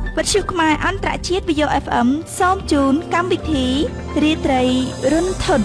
វិទ្យុខ្មែរអន្តរជាតិ VOFM សូមជូនកម្មវិធីរាត្រីរន្ធត់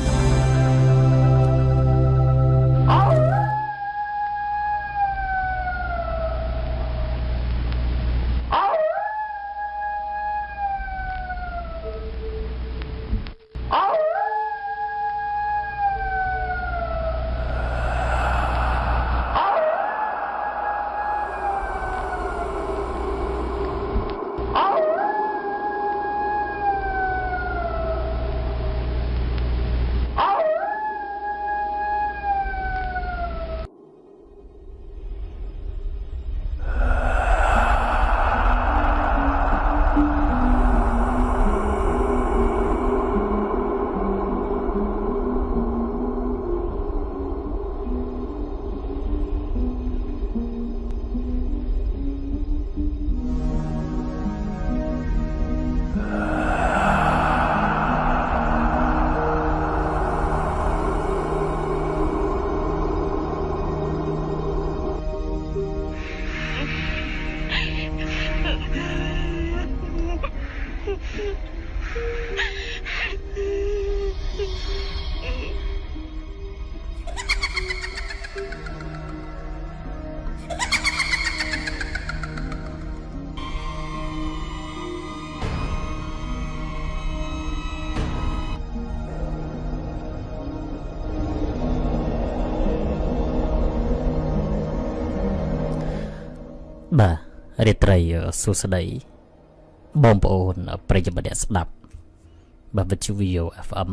បាទរាត្រីសួស្តីបងប្អូនប្រិយមិត្តអ្នកស្ដាប់បាទវិទ្យុ VOFM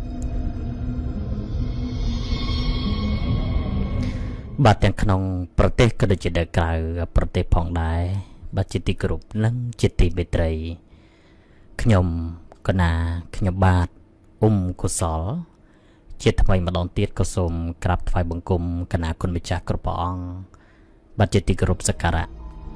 បាទទាំងក្នុងប្រទេសក៏ដូចជានៅក្រៅប្រទេសផងដែរបាទជាទីគោរពនិងជាទីមេត្រីខ្ញុំកណាខ្ញុំបាទកុសលជាថ្មីម្ដងទៀតក៏សូមក្រាបថ្វាយបង្គំកណាគុណម្ចាស់គ្រប់ព្រះអង្គបាទជាទីគោរពសក្ការៈ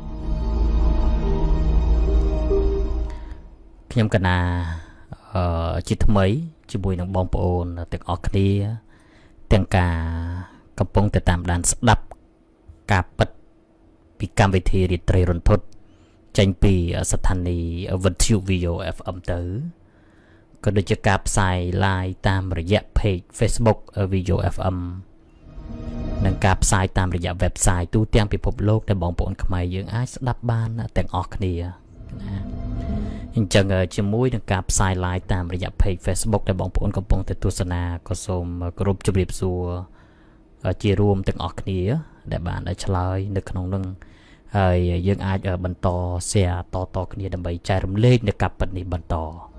ខ្ញុំកណាជាថ្មីជាមួយនឹងបងប្អូនទាំងអស់គ្នាទាំងការកំពុងតែតាមដានស្ដាប់ការពិតពីកម្មវិធីរាត្រីរន្ធត់ចេញពីស្ថានីយ៍វិទ្យុ VOFM ទៅក៏ដូចជាការផ្សាយ live តាមរយៈ page Facebook VOFM និងការផ្សាយតាមរយៈ website ទូទាំងពិភពលោកដែលបងប្អូនខ្មែរយើងអាចស្ដាប់បានទាំងអស់គ្នាណាអញ្ចឹងជាមួយនឹងការផ្សាយ live តាមរយៈ page Facebook ដែលបងប្អូនកំពុងតែទស្សនាក៏សូមគោរពជម្រាបសួរជារួមទាំងអស់គ្នាដែលបានឆ្លើយនៅក្នុងនឹងហើយយើងអាចបន្ត share តគ្នាដើម្បីចែករំលែកនៅការពិតនេះបន្ត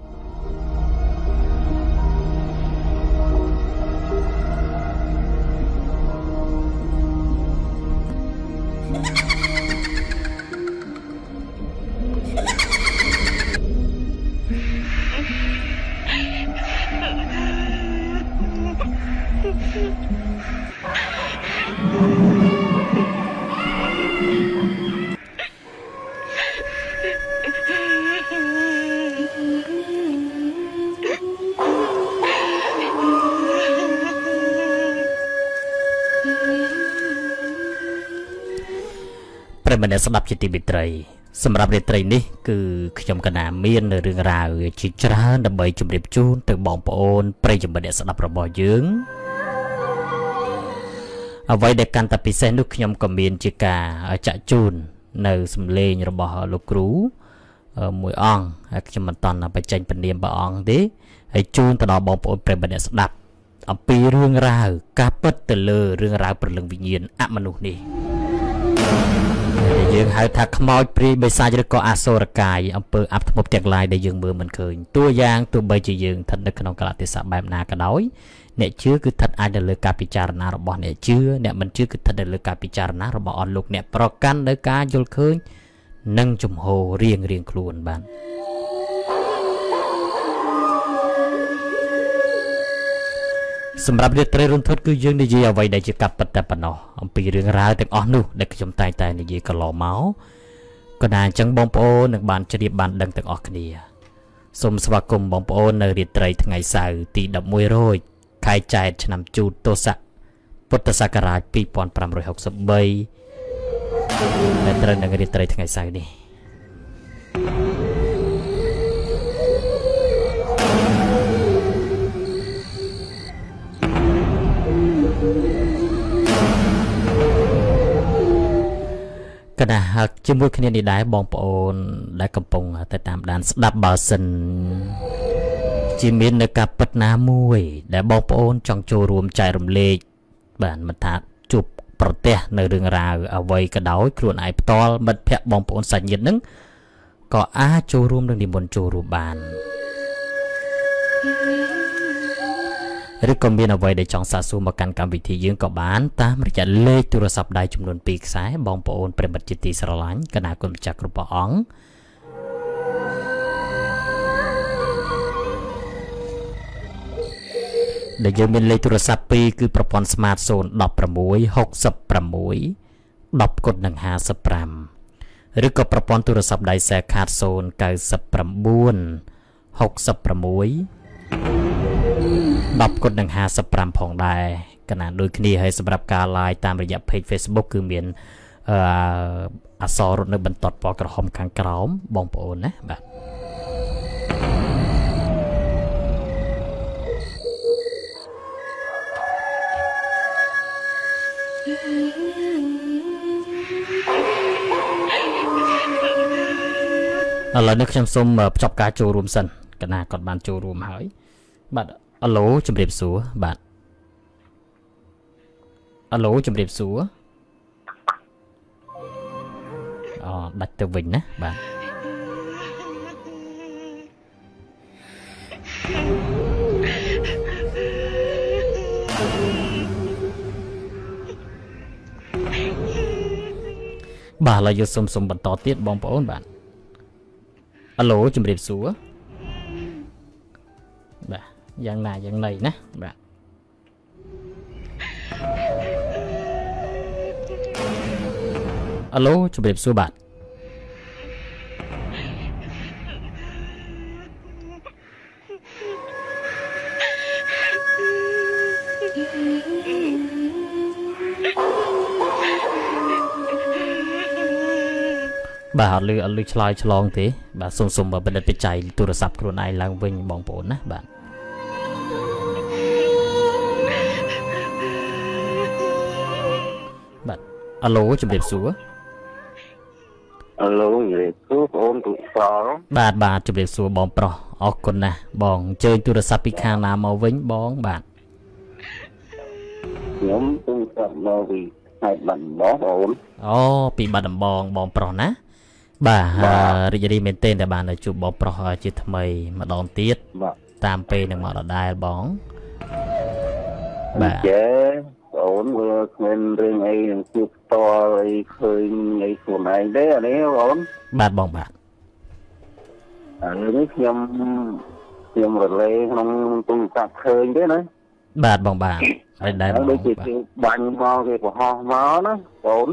ម្នាក់ស្ដាប់ជាទីមេត្រីសម្រាប់រាត្រីនេះគឺខ្ញុំកណាមានរឿងរ៉ាវជាច្រើនដើម្បីជម្រាបជូនទៅបងប្អូនប្រិយមិត្តអ្នកស្ដាប់របស់យើងអ្វីដែលកាន់តែពិសេសនោះខ្ញុំក៏មានជាការចាក់ជូននៅសម្លេងរបស់លោកគ្រូមួយអង្គហើយខ្ញុំមិនតន់បញ្ចេញពនាមព្រះអង្គទេហើយជូនទៅដល់បងប្អូនប្រិយមិត្តអ្នកស្ដាប់អំពីរឿងរ៉ាវការពិតទៅលើរឿងរ៉ាវព្រលឹងវិញ្ញាណអមនុស្សនេះយើងហៅថាខ្មោចព្រាយបិសាចឬក៏អសុរកាយអំពើអាប់ធ្មប់ទាំងឡាយដែលយើងមើលមិនឃើញតួយ៉ាងទោះបីជាយើងស្ថិតនៅក្នុងកលៈទេសៈបែបណាក៏ដោយអ្នកជឿគឺស្ថិតអាចនៅលើការពិចារណារបស់អ្នកជឿអ្នកមិនជឿគឺស្ថិតនៅលើការពិចារណារបស់អស់លោកអ្នកប្រកាន់នៅការយល់ឃើញនិងជំហររៀងខ្លួនបានសម្រាប់រាត្រីរន្ធត់គឺយើងនិយាយអ្វីដែលជាការពិតតែប៉ុណ្ណោះអំពីរឿងរ៉ាវទាំងអស់នោះដែលខ្ញុំតែងតែនិយាយកន្លងមកក៏ណាអញ្ចឹងបងប្អូននឹងបានជ្រាបបានដឹងទាំងអស់គ្នាសូមស្វាគមន៍បងប្អូននៅរាត្រីថ្ងៃសៅរ៍ទី11រោចខែចែកឆ្នាំជូតទស័កពុទ្ធសករាជ2563ដែលត្រូវនឹងរាត្រីថ្ងៃសៅរ៍នេះកណាជាមួយគ្នានេះដែរបងប្អូនដែលកំពុងតែតាមដានស្ដាប់បើសិនជាមាននៅការពិតណាមួយដែលបងប្អូនចង់ចូលរួមចែករំលែកបាទមិនថាជួបប្រទះនៅរឿងរ៉ាវអ្វីក៏ដោយខ្លួនឯងផ្ទាល់មិត្តភ័ក្តិបងប្អូនសាច់ញាតិនឹងក៏អាចចូលរួមនឹងនិមន្តចូលរួមបានឬក៏មានអ្វីដែលចង់សាកសួរមកកាន់កម្មវិធីយើងក៏បានតាមរយៈលេខទូរស័ព្ទដៃចំនួន2ខ្សែបងប្អូនប្រិមិត្តជាទីស្រឡាញ់គណៈគុណម្ចាស់គ្រប់ព្រះអង្គដែលយើងមានលេខទូរស័ព្ទ2គឺប្រព័ន្ធ Smart 016 66 10 គុណនឹង 55 ឬក៏ប្រព័ន្ធទូរស័ព្ទដៃខ្សែខាត099 66 10 គុណនឹង 55 ផងដែរកណាដូចគ្នាហើយសម្រាប់ការ live តាមរយៈ page Facebook គឺមានអក្សររត់នៅបន្ទាត់ពណ៌ក្រហមខាងក្រោមបងប្អូនណាបាទឥឡូវនេះខ្ញុំសូមបញ្ចប់ការចូលរួមសិនកណាគាត់បានចូលរួមហើយបាទអាឡូជំរាបសួរបាទអាឡូជំរាបសួរដាច់ទៅវិញណាបាទបាទឥឡូវយើងសូមបន្តទៀតបងប្អូនបាទអាឡូជំរាបសួរបាទយ៉ាងណាយ៉ាងណីណាបាទអាឡូជំរាបសួរបាទបាទអត់លឺឆ្លើយឆ្លងទេបាទសុំបណ្ឌិតបច្ច័យទូរស័ព្ទខ្លួនឯងឡើងវិញបងប្អូនណាបាទបាទអាឡូជំរាបសួរអាឡូជំរាបសួរបងប្អូនទូសរបាទជំរាបសួរបងប្រុសអរគុណណាស់បងអញ្ជើញទូរស័ព្ទពីខាងណាមកវិញបងបាទខ្ញុំទូរស័ព្ទមកពីខេត្តបាត់ដំបងបងអូពីបាត់ដំបងបងប្រុសណាបាទរីករាយមែនទែនដែលបានជួបបងប្រុសជាថ្មីម្ដងទៀតតាមពេលនឹងមកដដែលបងបាទចេបងមើលគ្មានរឿងអីនឹងជួបផ្ទាល់អីឃើញអីខ្លួនឯងទេអានេះបងបាទបងបាទរឿងនេះខ្ញុំរលែងក្នុងទូរស័ព្ទឃើញទេណាបាទបងបាទហើយដែរបងដូចជាបាញ់មកគេបរោះមកណាបង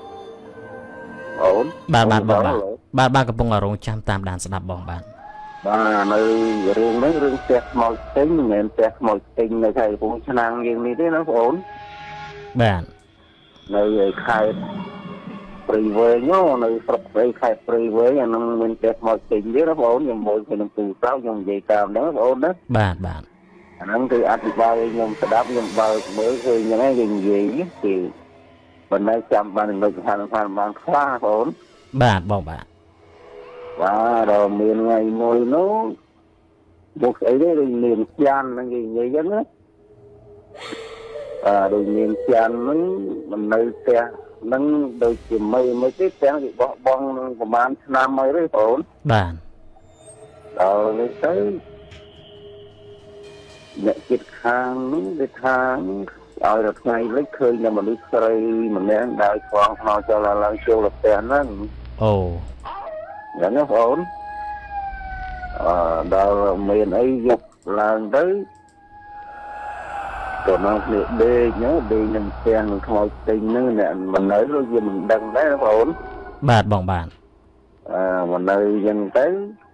បាទបងបាទកំពុងរងចាំតាមដានស្ដាប់បងបាទនៅរឿងនេះរឿងផ្ទះខ្មោចស្ទិញមិនមែនផ្ទះខ្មោចស្ទិញនៅខេត្តកំពង់ឆ្នាំងយើងនេះទេណាបងបាទនៅខេត្តព្រៃវែងនៅស្រុកព្រៃខេត្តព្រៃវែងអានឹងមានផ្ទះខ្មោចស្ទិញទេណាបងខ្ញុំមើលឃើញក្នុងទូរស័ព្ទខ្ញុំនិយាយតាមហ្នឹងបងណាបាទអាហ្នឹងគឺអធិប្បាយឲ្យខ្ញុំស្ដាប់ខ្ញុំបើកមើលឃើញហ្នឹងឯងនិយាយពីបណ្ដៃចាំបាននៅស្ថានភាពបានខ្លះបងបាទបងបាទដល់មានថ្ងៃមួយនោះមកស្អីទេដូចមានចានហ្នឹងគេនិយាយចឹងណាដូចមានចានហ្នឹងមិននៅផ្ទះហ្នឹងដូចជាមិនទេផ្ទះគេបោះបង់ប្រហែលឆ្នាំហើយទេបងបាទដល់នេះទៅអ្នកជិតខាងនោះគេថាឲ្យដល់ថ្ងៃលិចឃើញតែមនុស្សស្រីម្នាក់ដើរឆ្លងថ្នល់ចូលឡើងចូលផ្ទះហ្នឹងអូយ៉ាងណាបងដល់មានអីយកឡើងទៅក៏មកគ្នាដេកនឹងផ្ទះនឹងខ្មោចទិញហ្នឹងអ្នកមិននៅដូចជាមិនដឹងដែរបងបាទបងបាទមិននៅអញ្ចឹង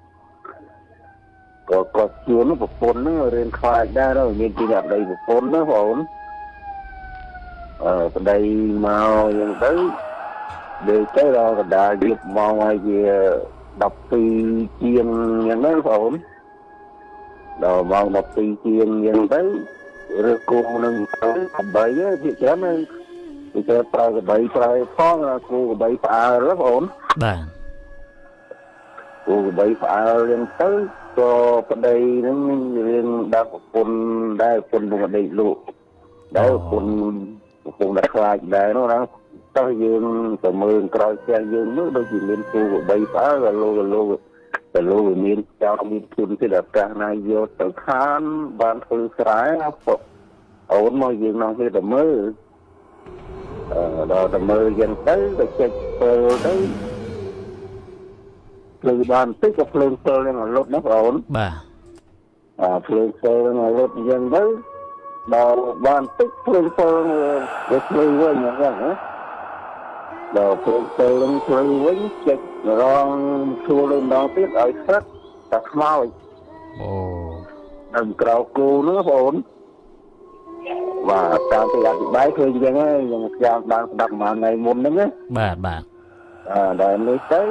ទៅក៏ជួនប្រពន្ធហ្នឹងរៀនខ្លាចដែរមានពីអ្នកប្តីប្រពន្ធណាបងប្តីមកអញ្ចឹងទៅដេកទៅដល់កណ្ដាលយប់មកហើយជា12ជាងយ៉ាងហ្នឹងបងដល់ម៉ោង12ជាងយ៉ាងទៅឬគោនឹងទៅ8ភាគច្រើន cái trai cái bẫy trai phong cô cái bẫy phá rất ổn bà cô cái bẫy phá lên tới cho cái đây nó lên đang quân vùng đây lụ đấy quân đại khoa đấy nó đang tới dương từ mười coi xe dương nước đôi chỉ lên cô cái bẫy phá rồi lô miền trong miền trung thì đặt ra này vô tới khán ban thư sái ổn mọi việc nó thì tầm mơ đó tầm mơ dân tới rồi chạy tới từ ban tích cái phơi phơi lên là lốt nó ổn bà phơi phơi là lốt dân tới đó ban tích phơi phơi để phơi với những cái nữa đó phơi lên phơi với chạy rồi xua lên đó tiếp ở sát đặt mau đừng cầu cô nữa ổn và trong thì ăn bái thương dân ấy nhưng đang đặt mà ngày muốn đấy bà rồi mới tới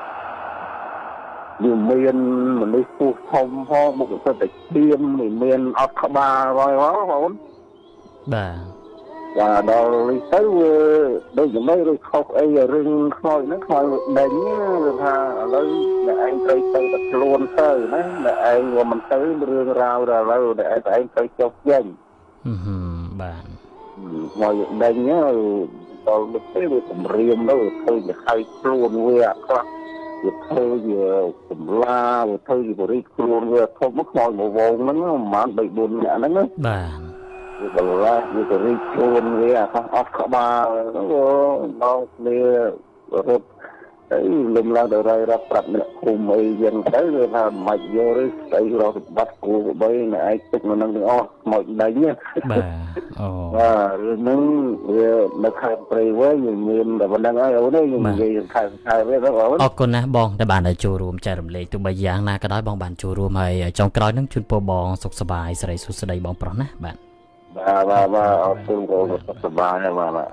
nhiều miền mình đi phu thông ho một cái tịch tiêm miền ốc ba rồi đó ổn bà và đó đi tới đôi những mấy rồi không ai rừng khôi nó khôi đánh ha lấy để anh tới tập luôn tới đấy để anh và mình tới rừng rau rồi để anh tới chọc danh bạn ngoài đánh nhá đó được cái việc cũng riêng đó thôi để khai luôn với ạ thôi giờ cũng la thôi giờ đi luôn với không mất ngồi một vòng nó mà bị buồn nhẹ nó bà rồi là như cái đi luôn với à không ốc cả ba nó rồi đấy lùm la đời đây ra đặt nữa cùng ấy dân tới rồi là mạch vô đấy đấy rồi bắt cô bây này tục nó năng được mọi đánh nhá bà rồi nó khai pre với nhiều miền là vẫn đang ở đấy nhưng gì khai với nó ở con na bong để bạn ở chùa rùm chạy rùm lệ tụi bây giờ na cái đó bong bạn chùa rùm hay trong cái đó nó chuyên po bong sục sờ bài sợi sụt sợi bong pro na bạn và ở phương cổ sục sờ bài này và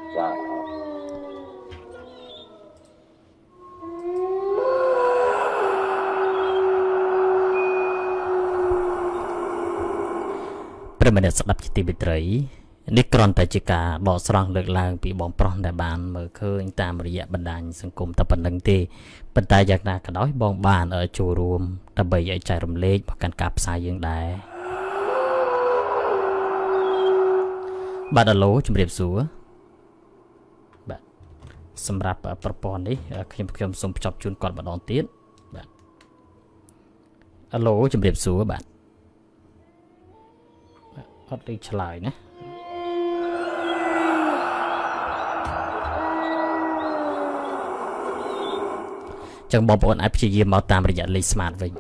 mình đã sắp đặt chi tiết đấy nick còn tại chỉ cả đọ sòng lực lang bị bom pron đại bàn mở khơi anh ta một rìa bần đàn sân cùng tập bần đăng tê bần tai giặc na cả đói bom bàn ở chùa rùm ta bày dạy chạy rùm lê và căn cặp sai dương đài bạn ở lố chùm điệp rúa bạn xâm rạp ở propon đấy khi xung chọc chun còn bạn đón tiết bạn ở lố chùm điệp rúa bạn hết đi trở lại nhé chẳng bom bồn áp chỉ dìm màu tam rìa lấy smart vậy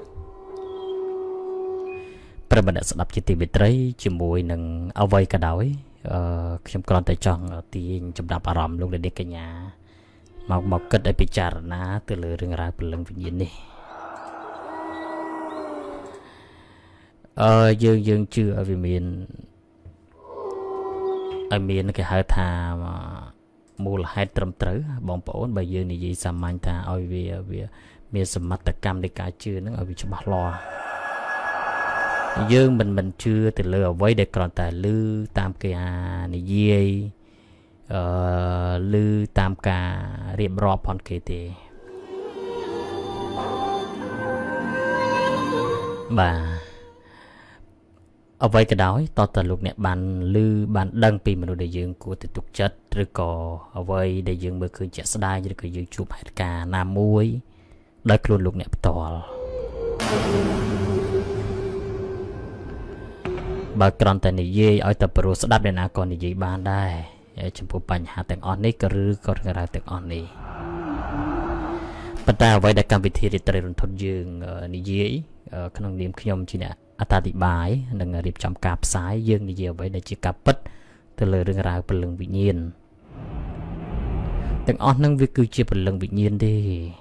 ประมาณสำหรับจิตวิทย์จมูกหนึ่งเอาไว้กระดอยខ្ញុំគ្រាន់តែចង់ទាញចំណាប់អារម្មណ៍លោកអ្នកកញ្ញាមកគិតឲ្យពិចារណាទៅលើរឿងរ៉ាវព្រលឹងវិញ្ញាណនេះយើងជឿឲ្យវាមានគេហៅថាមូលហេតុត្រឹមត្រូវបងប្អូនបើយើងនិយាយសាមញ្ញថាឲ្យវាមានសមត្ថកម្មនៃការជឿនឹងឲ្យវាច្បាស់លាស់យើងមិនជឿទៅលើអ្វីដែលគ្រាន់តែឮតាមគេនិយាយឮតាមការរៀបរាប់ផងគេទេបាទអ្វីក៏ដោយតើតើលោកអ្នកបានឮបានដឹងពីមនុស្សដែលយើងគួរទៅទុកចិត្តឬក៏អ្វីដែលយើងមើលឃើញជាក់ស្ដែងឬក៏យើងជួបហេតុការណ៍ណាមួយដោយខ្លួនលោកអ្នកផ្ទាល់បើគ្រាន់តែនិយាយឲ្យតែព្រោះស្ដាប់អ្នកណាក៏និយាយបានដែរចំពោះបញ្ហាទាំងអស់នេះក៏រឿងរ៉ាវទាំងអស់នេះប៉ុន្តែអ្វីដែលកម្មវិធីរាត្រីរន្ធត់យើងនិយាយក្នុងនាមខ្ញុំជាអ្នកអត្ថាធិប្បាយនិងរៀបចំការផ្សាយយើងនិយាយអ្វីដែលជាការពិតទៅលើរឿងរ៉ាវព្រលឹងវិញ្ញាណទាំងអស់ហ្នឹងវាគឺជាព្រលឹងវិញ្ញាណទេ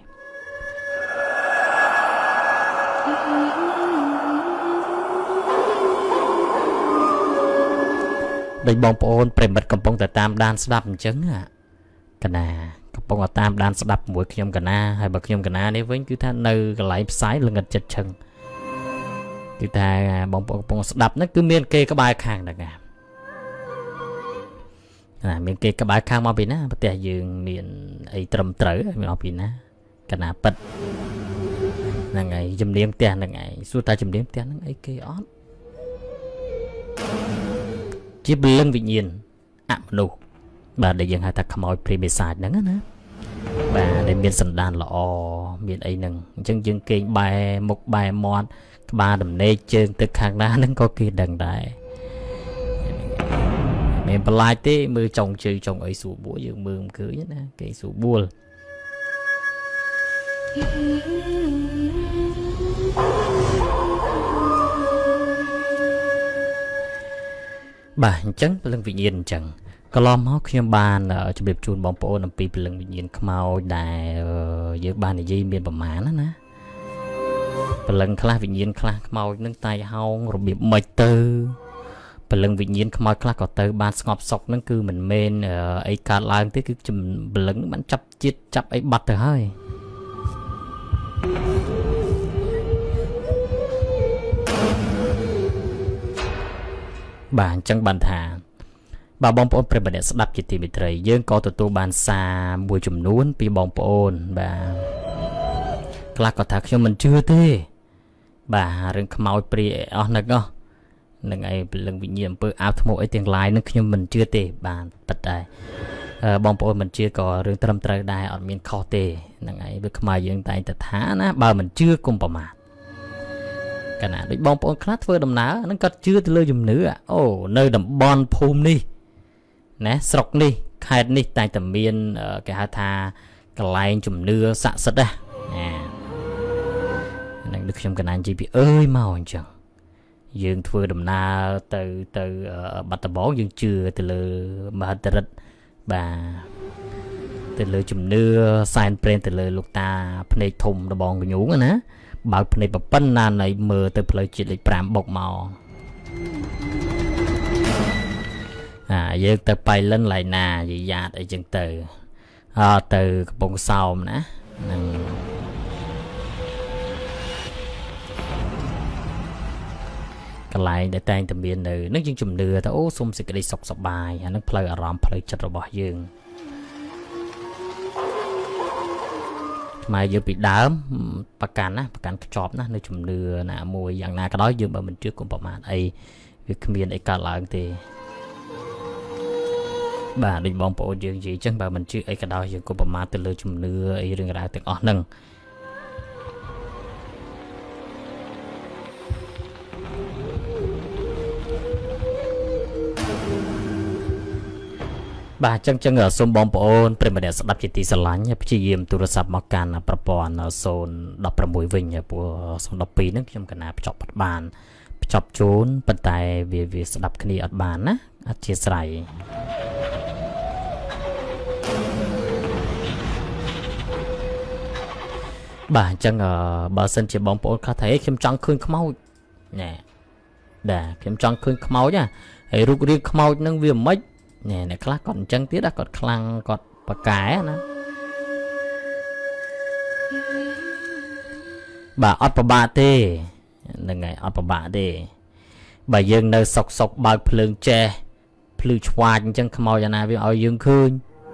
ដោយបងប្អូនប្រិមិត្តកំពុងតែតាមដានស្ដាប់អញ្ចឹងកណាកំពុងតែតាមដានស្ដាប់ជាមួយខ្ញុំកណាហើយបើខ្ញុំកណានេះវិញគឺថានៅកន្លែងផ្សាយល្ងិតចិត្តឈឹងគឺថាបងប្អូនកំពុងស្ដាប់ហ្នឹងគឺមានគេក្បែរខាងហ្នឹង miền kia các bạn khang mau bị ná, bây giờ dường miền ấy trầm trở mau bị ná, cái nào bật, là ngày chấm điểm tiền là ngày suốt ta chấm điểm tiền là ngày kia ót, chỉ lưng vị nhiên, nụ, bà để dừng hai ta không ai pre-beside nữa nè, bà để miền sân đan là miền ấy nâng, chân dừng kinh bài một bài mòn, ba đầm nê chân từ khang đá nó có kia đằng đại. Mình bà lại thế mưa trồng chơi trồng ấy sủ búa dương mưa cưới nhé cái sủ bùa bà chẳng lưng vị nhiên chẳng có lo móc khi bàn ở trong biệt chuồn bóng bộ nằm pi lưng vị nhiên mau đài giữa bàn này dây miền bầm má nó nè lưng khla vị nhiên khla mau nâng tay hao rồi bị mệt tư lưng vị nhiên không ai khác có tới ban ngọc sọc nó cứ mình men ấy cả lang tới cứ chùm lưng bắn chập chết chập ấy bật rồi hơi bạn chẳng bàn thà bà bông bồn phải bật đèn đập chỉ tìm bị trời dương có tụi tôi bàn xa mùi chùm nuốn pi bông bồn bà khác có thật cho mình chưa thế bà rừng không ai pri ở nơi đó là ngày lần bị nhiễm bơ áo thô ấy tiền lái nó khi mình chưa tệ bàn bật đài bong bồn mình chưa có rừng trầm trời đài ở miền kho tệ là ngày với mai dương tay tật thá ná bà mình chưa cùng bảo mạt cái nào đấy bong bồn khác với đầm ná nó cất chưa từ lời dùm nữa nơi đầm bon phum đi nè sọc đi khai đi tay tầm miền cái hai tha cái lái chùm nưa xạ sật à năng được trong cái này chỉ bị ơi màu chẳng dương thưa đầm na từ bắt tập bó dương chưa từ lừa mà từ bà từ lừa chùm nưa sign print từ lừa lục ta play thùng nó bòn cái nhúng á bảo play bập bắn nan này mờ từ play chỉ lịch pram bọc màu dương từ bay lên lại nà gì dạt ở chân từ bông sau nè lại để tay tầm biên nữ nước dương chùm đưa ta xung xịt đi sọc sọc bài nó play ở rõm play chật rồi bỏ dương mà dương bị đám bạc cản cái chọp nó chùm đưa nè mùi dạng na cái đó dương mà mình trước cũng bỏ màn ấy việc miền ấy cả lại thì bà định bóng bộ dương gì chẳng bà mình trước ấy cái đó dương cũng bỏ màn từ lơ chùm đưa ấy rừng ra từ on nâng bà chân ở sông bóng bồn trên mặt đất đập chỉ tì sờ lánh chỉ yếm tu sập mặc canประปอนโซนดับประมวยวิ่งปัวสองดับปีนึกจำกันนะจับปัดบานจับโจนปัดไตเวียสดับคณีอัดบานนะอัดเชียสไรbà chân ở bà sân chỉ bóng bóng khá thấy khiêm trăng khơi khmau nè để khiêm trăng khơi khmau nhá ấy rút riêng khmau nâng viêm mấy nè này khác còn chân tiết đã còn khăn còn bạc cái nữa bà ót bà tê là ngày ót bà tê bà dương nơi sọc sọc bao phượng tre phượng choa chân khmau cho này với ở dương khơi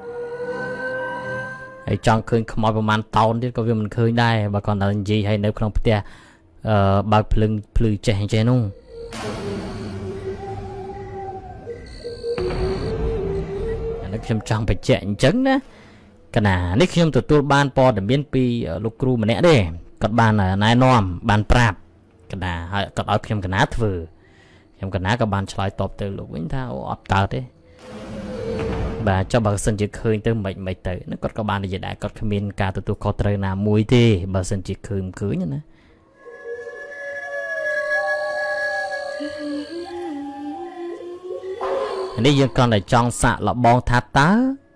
hay trong khơi khmauประมาณ tàu thì có việc mình khơi đây bà còn là gì hay nếu không biết bao phượng tre che nung khiêm trong phải chạy chấn đó cái nào nick khiêm tụi tôi ban po để biến pi lục cru mà nè đi còn ban là nai nom ban prap cái nào còn ở khiêm cái ná thừa khiêm cái ná các ban chơi top từ lục vĩnh thao ọt tao thế bà cho bà sân chỉ khơi tới mấy tới nó còn các ban là gì đã còn comment cả tụi tôi có trời nào mùi thì bà sân chỉ khơi cưới nữa đây dương con là trong xạ là bong thát tá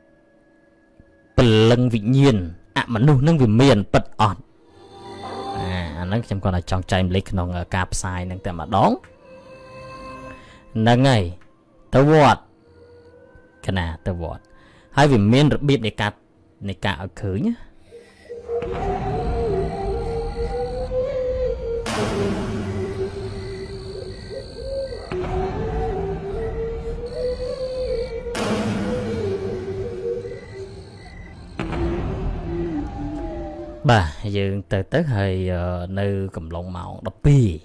lưng vị nhiên mà nu nâng vì miền bật on nó trong con là trong trái lịch nó cạp sai nâng tại mà đón nâng ngày tớ vọt cái nào tớ vọt hai vì miền được biết để cả ở khứ nhá bà dương tới hơi nơi cầm lông màu đập pi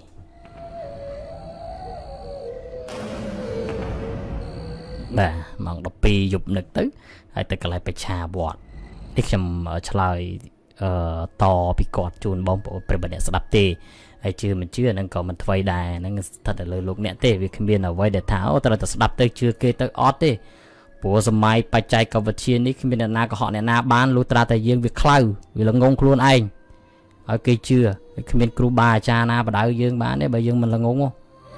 bà màu đập pi dục nực tới hay tới cái lạiไปชาบอดที่ខ្ញុំឆ្លើយតពីគាត់ជូនបងប្អូនប្រិបអ្នកស្ដាប់ទេហើយជឿមិនជឿហ្នឹងក៏មិនថ្មីដែរហ្នឹងស្ថិតតែលើលោកអ្នកទេវាគ្មានអ្វីដែលថាអូត្រូវតែស្ដាប់ទៅជឿគេទៅអត់ទេព្រោះសម័យបច្ចេកវិទ្យានេះគ្មានអ្នកណាកុហកអ្នកណាបានលុះត្រាតែយើងវាខ្លៅវាល្ងងខ្លួនឯងឲ្យគេជឿគ្មានគ្រូបាអាចារ្យណាបដៅយើងបានទេបើយើងមិនល្ងងហ៎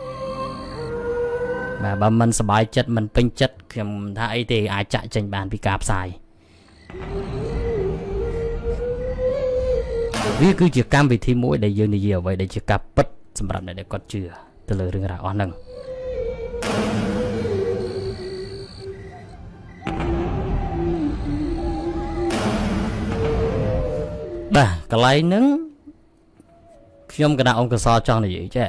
បាទបើមិនសប្បាយចិត្តមិនពេញចិត្តខ្ញុំថាអីទេអាចចាក់ចេញបានពីការផ្សាយវាគឺជាកម្មវិធីមួយដែលយើងនិយាយអ្វីដែលជាការពិតសម្រាប់អ្នកដែលគាត់ជឿទៅលើរឿងរ៉ាវអស់ហ្នឹងបាទកន្លែងហ្នឹងខ្ញុំគណៈអង្គកសលចង់និយាយចេះ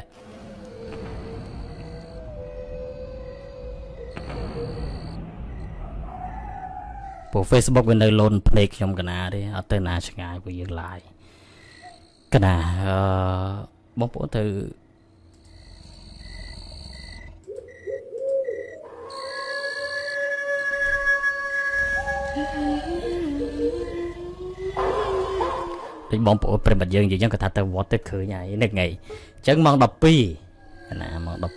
ព្រោះ Facebook វានៅលូនភ្នែកខ្ញុំកណាទេអត់ទៅណាឆ្ងាយព្រោះយើង live កណាបងប្អូនទៅដូចបងប្អូនប្រិមត្តយើងនិយាយចឹងគាត់ថាទៅវត្តទៅឃើញហើយនឹកថ្ងៃអញ្ចឹងម៉ោង 12 ណាម៉ោង 12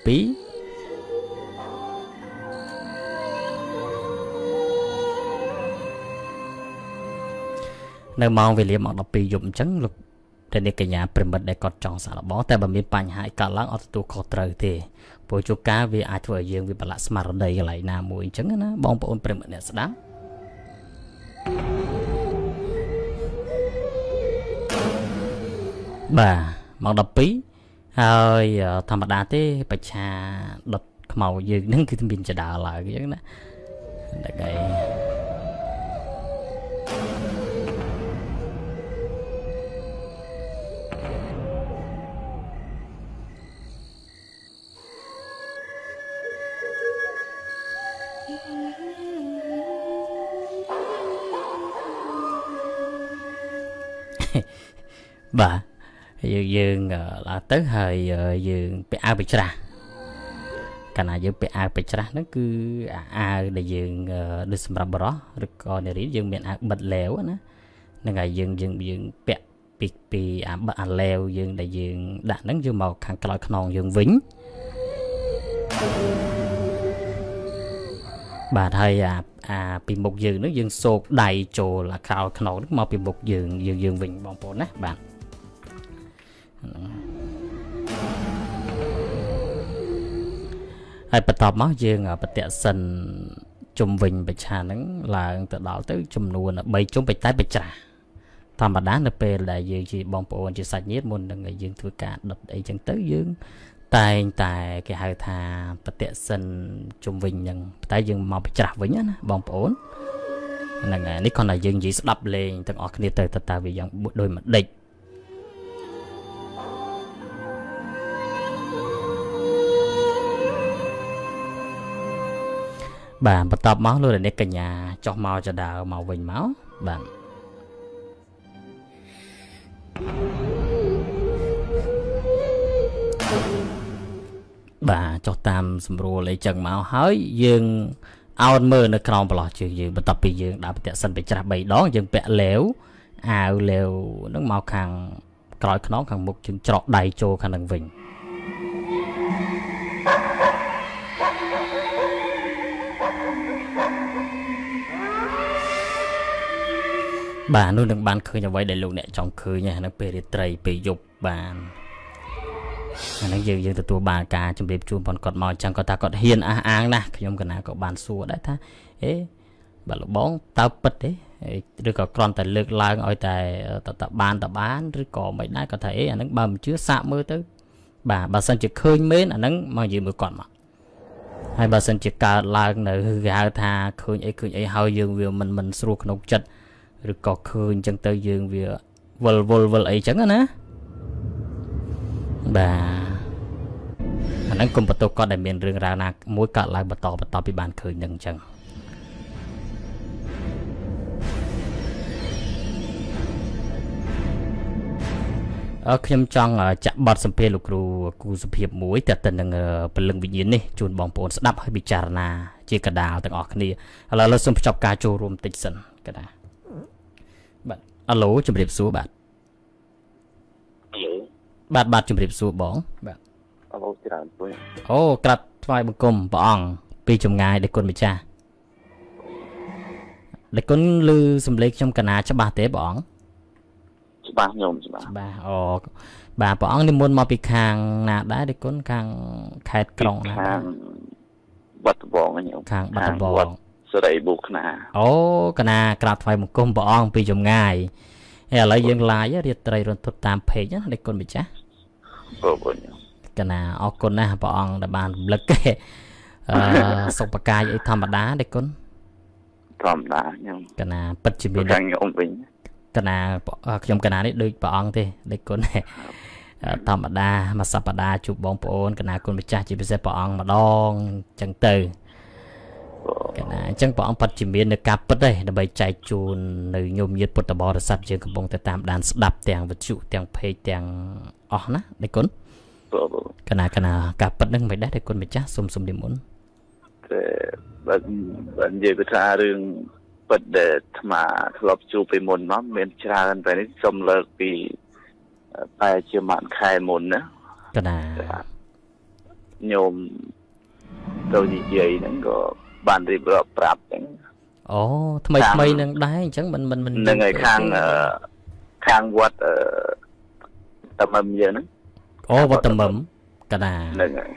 នៅម៉ោងវេលាម៉ោង 12 យប់អញ្ចឹងលោកតែនេះកញ្ញាប្រិមិត្តដែលគាត់ចង់សាកល្បងតែបើមានបញ្ហាកើតឡើងអត់ទទួលខុសត្រូវទេព្រោះជួនកាលវាអាចធ្វើឲ្យយើងវាប្រឡាក់ស្មារតីកន្លែងណាមួយអញ្ចឹងណាបងប្អូនប្រិមិត្តអ្នកស្ដាប់បាទម៉ោង 12ហើយធម្មតាទេបច្ឆាដុតខ្មៅយើងហ្នឹងគឺមានចដាលឡើងអញ្ចឹងណាហ្នឹងហើយបាទយើងឡើងទៅហើយយើងពាក់អាវបិច្រាស់កាលណាយើងពាក់អាវបិច្រាស់ហ្នឹងគឺអាវដែលយើងដូចសម្រាប់បរោះឬក៏នារីយើងមានអាវបិទលែវណាហ្នឹងហើយយើងពាក់ពីអាលែវយើងដែលយើងដាក់ហ្នឹងយើងមកខាងក្រោយខ្នងយើងវិញបាទហើយពីមុខយើងហ្នឹងយើងសោកដៃចូលក្រោយខ្នងហ្នឹងមកពីមុខយើងវិញបងប្អូនណាបាទហើយបន្ទាប់មកយើងបតិសិនជុំវិញបច្ឆាហ្នឹងឡើងទៅដល់ទៅចំនួន3ជុំបិតែបច្ច្រាធម្មតានៅពេលដែលយើងជាបងប្អូនជាសាច់ញាតិមុននឹងយើងធ្វើការដុតអីចឹងទៅយើងតែងតែគេហៅថាបតិសិនជុំវិញហ្នឹងតែយើងមកបច្ច្រាវិញណាបងប្អូនហ្នឹងហើយនេះគ្រាន់តែយើងនិយាយស្ដាប់លេងទាំងអស់គ្នាទៅតើវាយ៉ាងដូចមួយដេចបាទបន្ទាប់មកលោកអ្នកកញ្ញាចុះមកចដើមកវិញមកបាទចុះតាមស្រួលអីចឹងមកហើយយើងអោនមើលនៅក្រោមប្រឡោះជើងយើងបន្ទាប់ពីយើងដាក់បតិសិនបច្ច្រាស់3ដងយើងពាក់លាវអាវលាវហ្នឹងមកខាងក្រោយខ្នងខាងមុខយើងច្រកដៃចូលខាងហ្នឹងវិញបាទនោះនឹងបានឃើញអ្វីដែលលោកអ្នកចង់ឃើញហ្នឹងពេលរាត្រីពេលយប់បានអាហ្នឹងយើងទទួលបានការជម្រាបជូនប៉ុនគាត់មកអញ្ចឹងគាត់ថាគាត់ហ៊ានអះអាងណាស់ខ្ញុំកណាក៏បានសួរដែរថាបាទលោកបងតើពិតទេឬក៏គ្រាន់តែលើកឡើងឲ្យតែបានឬក៏មិនដែរគាត់ថាអាហ្នឹងបើមិនជឿសាកមើលទៅបាទបើសិនជាឃើញមែនអាហ្នឹងមកនិយាយមើលគាត់មកហើយបើសិនជាកើតឡើងនៅគេហៅថាឃើញអីហើយយើងវាមិនស្រួលក្នុងចិត្តឬក៏ឃើញអញ្ចឹងទៅយើងវាវល់អីចឹងណាបាទអាហ្នឹងគុំបន្ទោសគាត់ដែលមានរឿងរ៉ាវណាមួយកើតឡើងបន្តពីបានឃើញនឹងអញ្ចឹងខ្ញុំចង់ចាក់បទសម្ភារលោកគ្រូគូសុភាពមួយតែទៅនឹងពលឹងវិញ្ញាណនេះជូនបងប្អូនស្ដាប់ហើយពិចារណាជាកដាលទាំងអស់គ្នាឥឡូវលើសូមបញ្ចប់ការចូលរួមតិចសិនកដាបាទអាឡូជំរាបសួរបាទបាទជំរាបសួរបងបាទអាឡូច្រើនពុយអូក្រាបថ្វាយបង្គំព្រះអង្គពីចម្ងាយដែលគុណម្ចាស់ដែលគុណឮសំឡេងខ្ញុំកណាច្បាស់ទេព្រះអង្គច្បាស់ខ្ញុំច្បាស់អូបាទព្រះអង្គនិមន្តមកពីខាងណាដែរដែលគុណខាងខេត្តក្រុងណាខាងបាត់ដំបងខ្ញុំខាងបាត់ដំបងសេរីបុកណាអូកណាក្រាបថ្វាយបង្គំព្រះអង្គពីចម្ងាយឥឡូវយើងឡាយរាត្រីរន្ធត់តាមเพจណាដែលគុណម្ចាស់បងកណាអរគុណណាស់ព្រះអង្គដែលបានរំលឹកសុខកាយអីធម្មតាដែលគុណធម្មតាខ្ញុំកណាពិតជាមានខ្ញុំវិញកណាខ្ញុំកណានេះដូចព្រះអង្គទេដូចគុណធម្មតាមួយសប្តាហ៍ជួបបងប្អូនកណាគុណម្ចាស់ជាពិសេសព្រះអង្គម្ដងអញ្ចឹងទៅកណាអញ្ចឹងព្រះអង្គពិតជាមាននៅការពិតទេដើម្បីចែកជូននៅញោមញាតពុទ្ធបរិស័ទយើងកំពុងតែតាមដានស្ដាប់ទាំងវិទ្យុទាំងเพจទាំងអស់ណាដែលគុណកណាការពិតនឹងមិនដែរដែលគុណម្ចាស់សុំនិមន្តតែបើនិយាយថារឿងពិតដែលអាត្មាធ្លាប់ជួបពីមុនមកមានច្រើនតែនេះសូមលើកពីតែជាមួយខែមុនណាកណាញោមទៅនិយាយហ្នឹងក៏បានរៀបរាប់ប្រាប់ហ្នឹងអូថ្មីនឹងដែរអញ្ចឹងមិនហ្នឹងហើយខាងវត្តតមមយើងហ្នឹងអូវត្តតមកណាហ្នឹងហើយ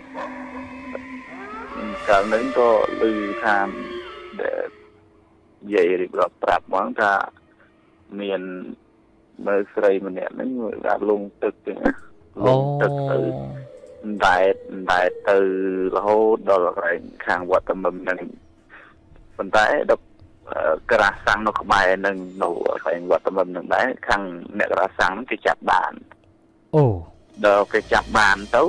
កាលហ្នឹងក៏ឮថាដែលនិយាយរៀបរាប់ប្រាប់ហ្មងថាមានមើលស្រីម្នាក់ហ្នឹងដាក់លងទឹកចឹងលងទឹកទៅតែទៅរហូតដល់កន្លែងខាងវត្តមឹមហ្នឹងប៉ុន្តែដល់ក្រាសាំងនៅក្បែរហ្នឹងនៅកន្លែងវត្តមឹមហ្នឹងដែរខាងអ្នកក្រាសាំងហ្នឹងគេចាប់បានអូដល់គេចាប់បានទៅ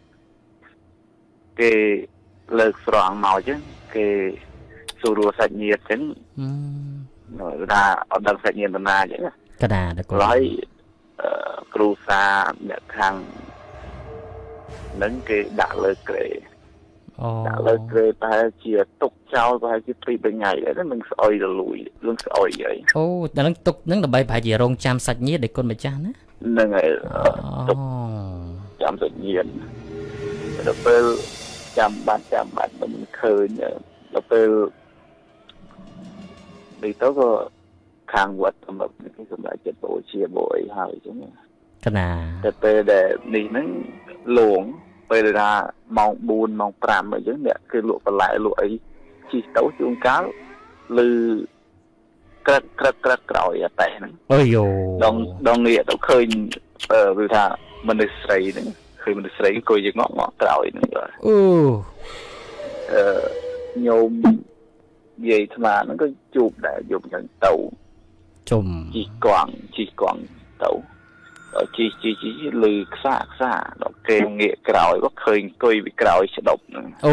គេលើកស្រង់មកចឹងគេសួរសាច់ញាតិចឹងថាអត់ដឹងសាច់ញាតិណាចឹងកណាដល់ហើយគ្រូសាអ្នកខាងនឹងគេដាក់លើក្រេដាក់លើក្រេតែជាទុកចោលប្រហែលជា2-3ថ្ងៃដែរនឹងស្អុយរលួយរឿងស្អុយអីអូតែនឹងទុកនឹងដើម្បីប្រហែលជារងចាំសាច់ញាតិដែលគុណម្ចាស់ណាហ្នឹងហើយទុកចាំសាច់ញាតិដល់ពេលចាំបាត់មិនឃើញដល់ពេលនេះទៅក៏ខាងវត្តមកគេសម្រាប់ចិត្តបូជាបូអីហើយចឹងកណាតែពេលដែលនេះហ្នឹងលងពេលថាម៉ោង4ម៉ោង5អីចឹងអ្នកគឺលក់បន្លែលក់អីជីទៅជួនកាលឮក្រឹកក្រោយអតេះហ្នឹងអើយដងងាកទៅឃើញវាថាមនុស្សស្រីហ្នឹងឃើញមនុស្សស្រីអង្គុយជាងក់ក្រោយហ្នឹងអូញោមនិយាយអាត្មាហ្នឹងក៏ជួបដែរយប់ចឹងទៅជុំជីកង់ទៅដល់ជីលឺខ្សាដល់គេងាកក្រោយក៏ឃើញអង្គុយពីក្រោយស្ដប់ហ្នឹងអូ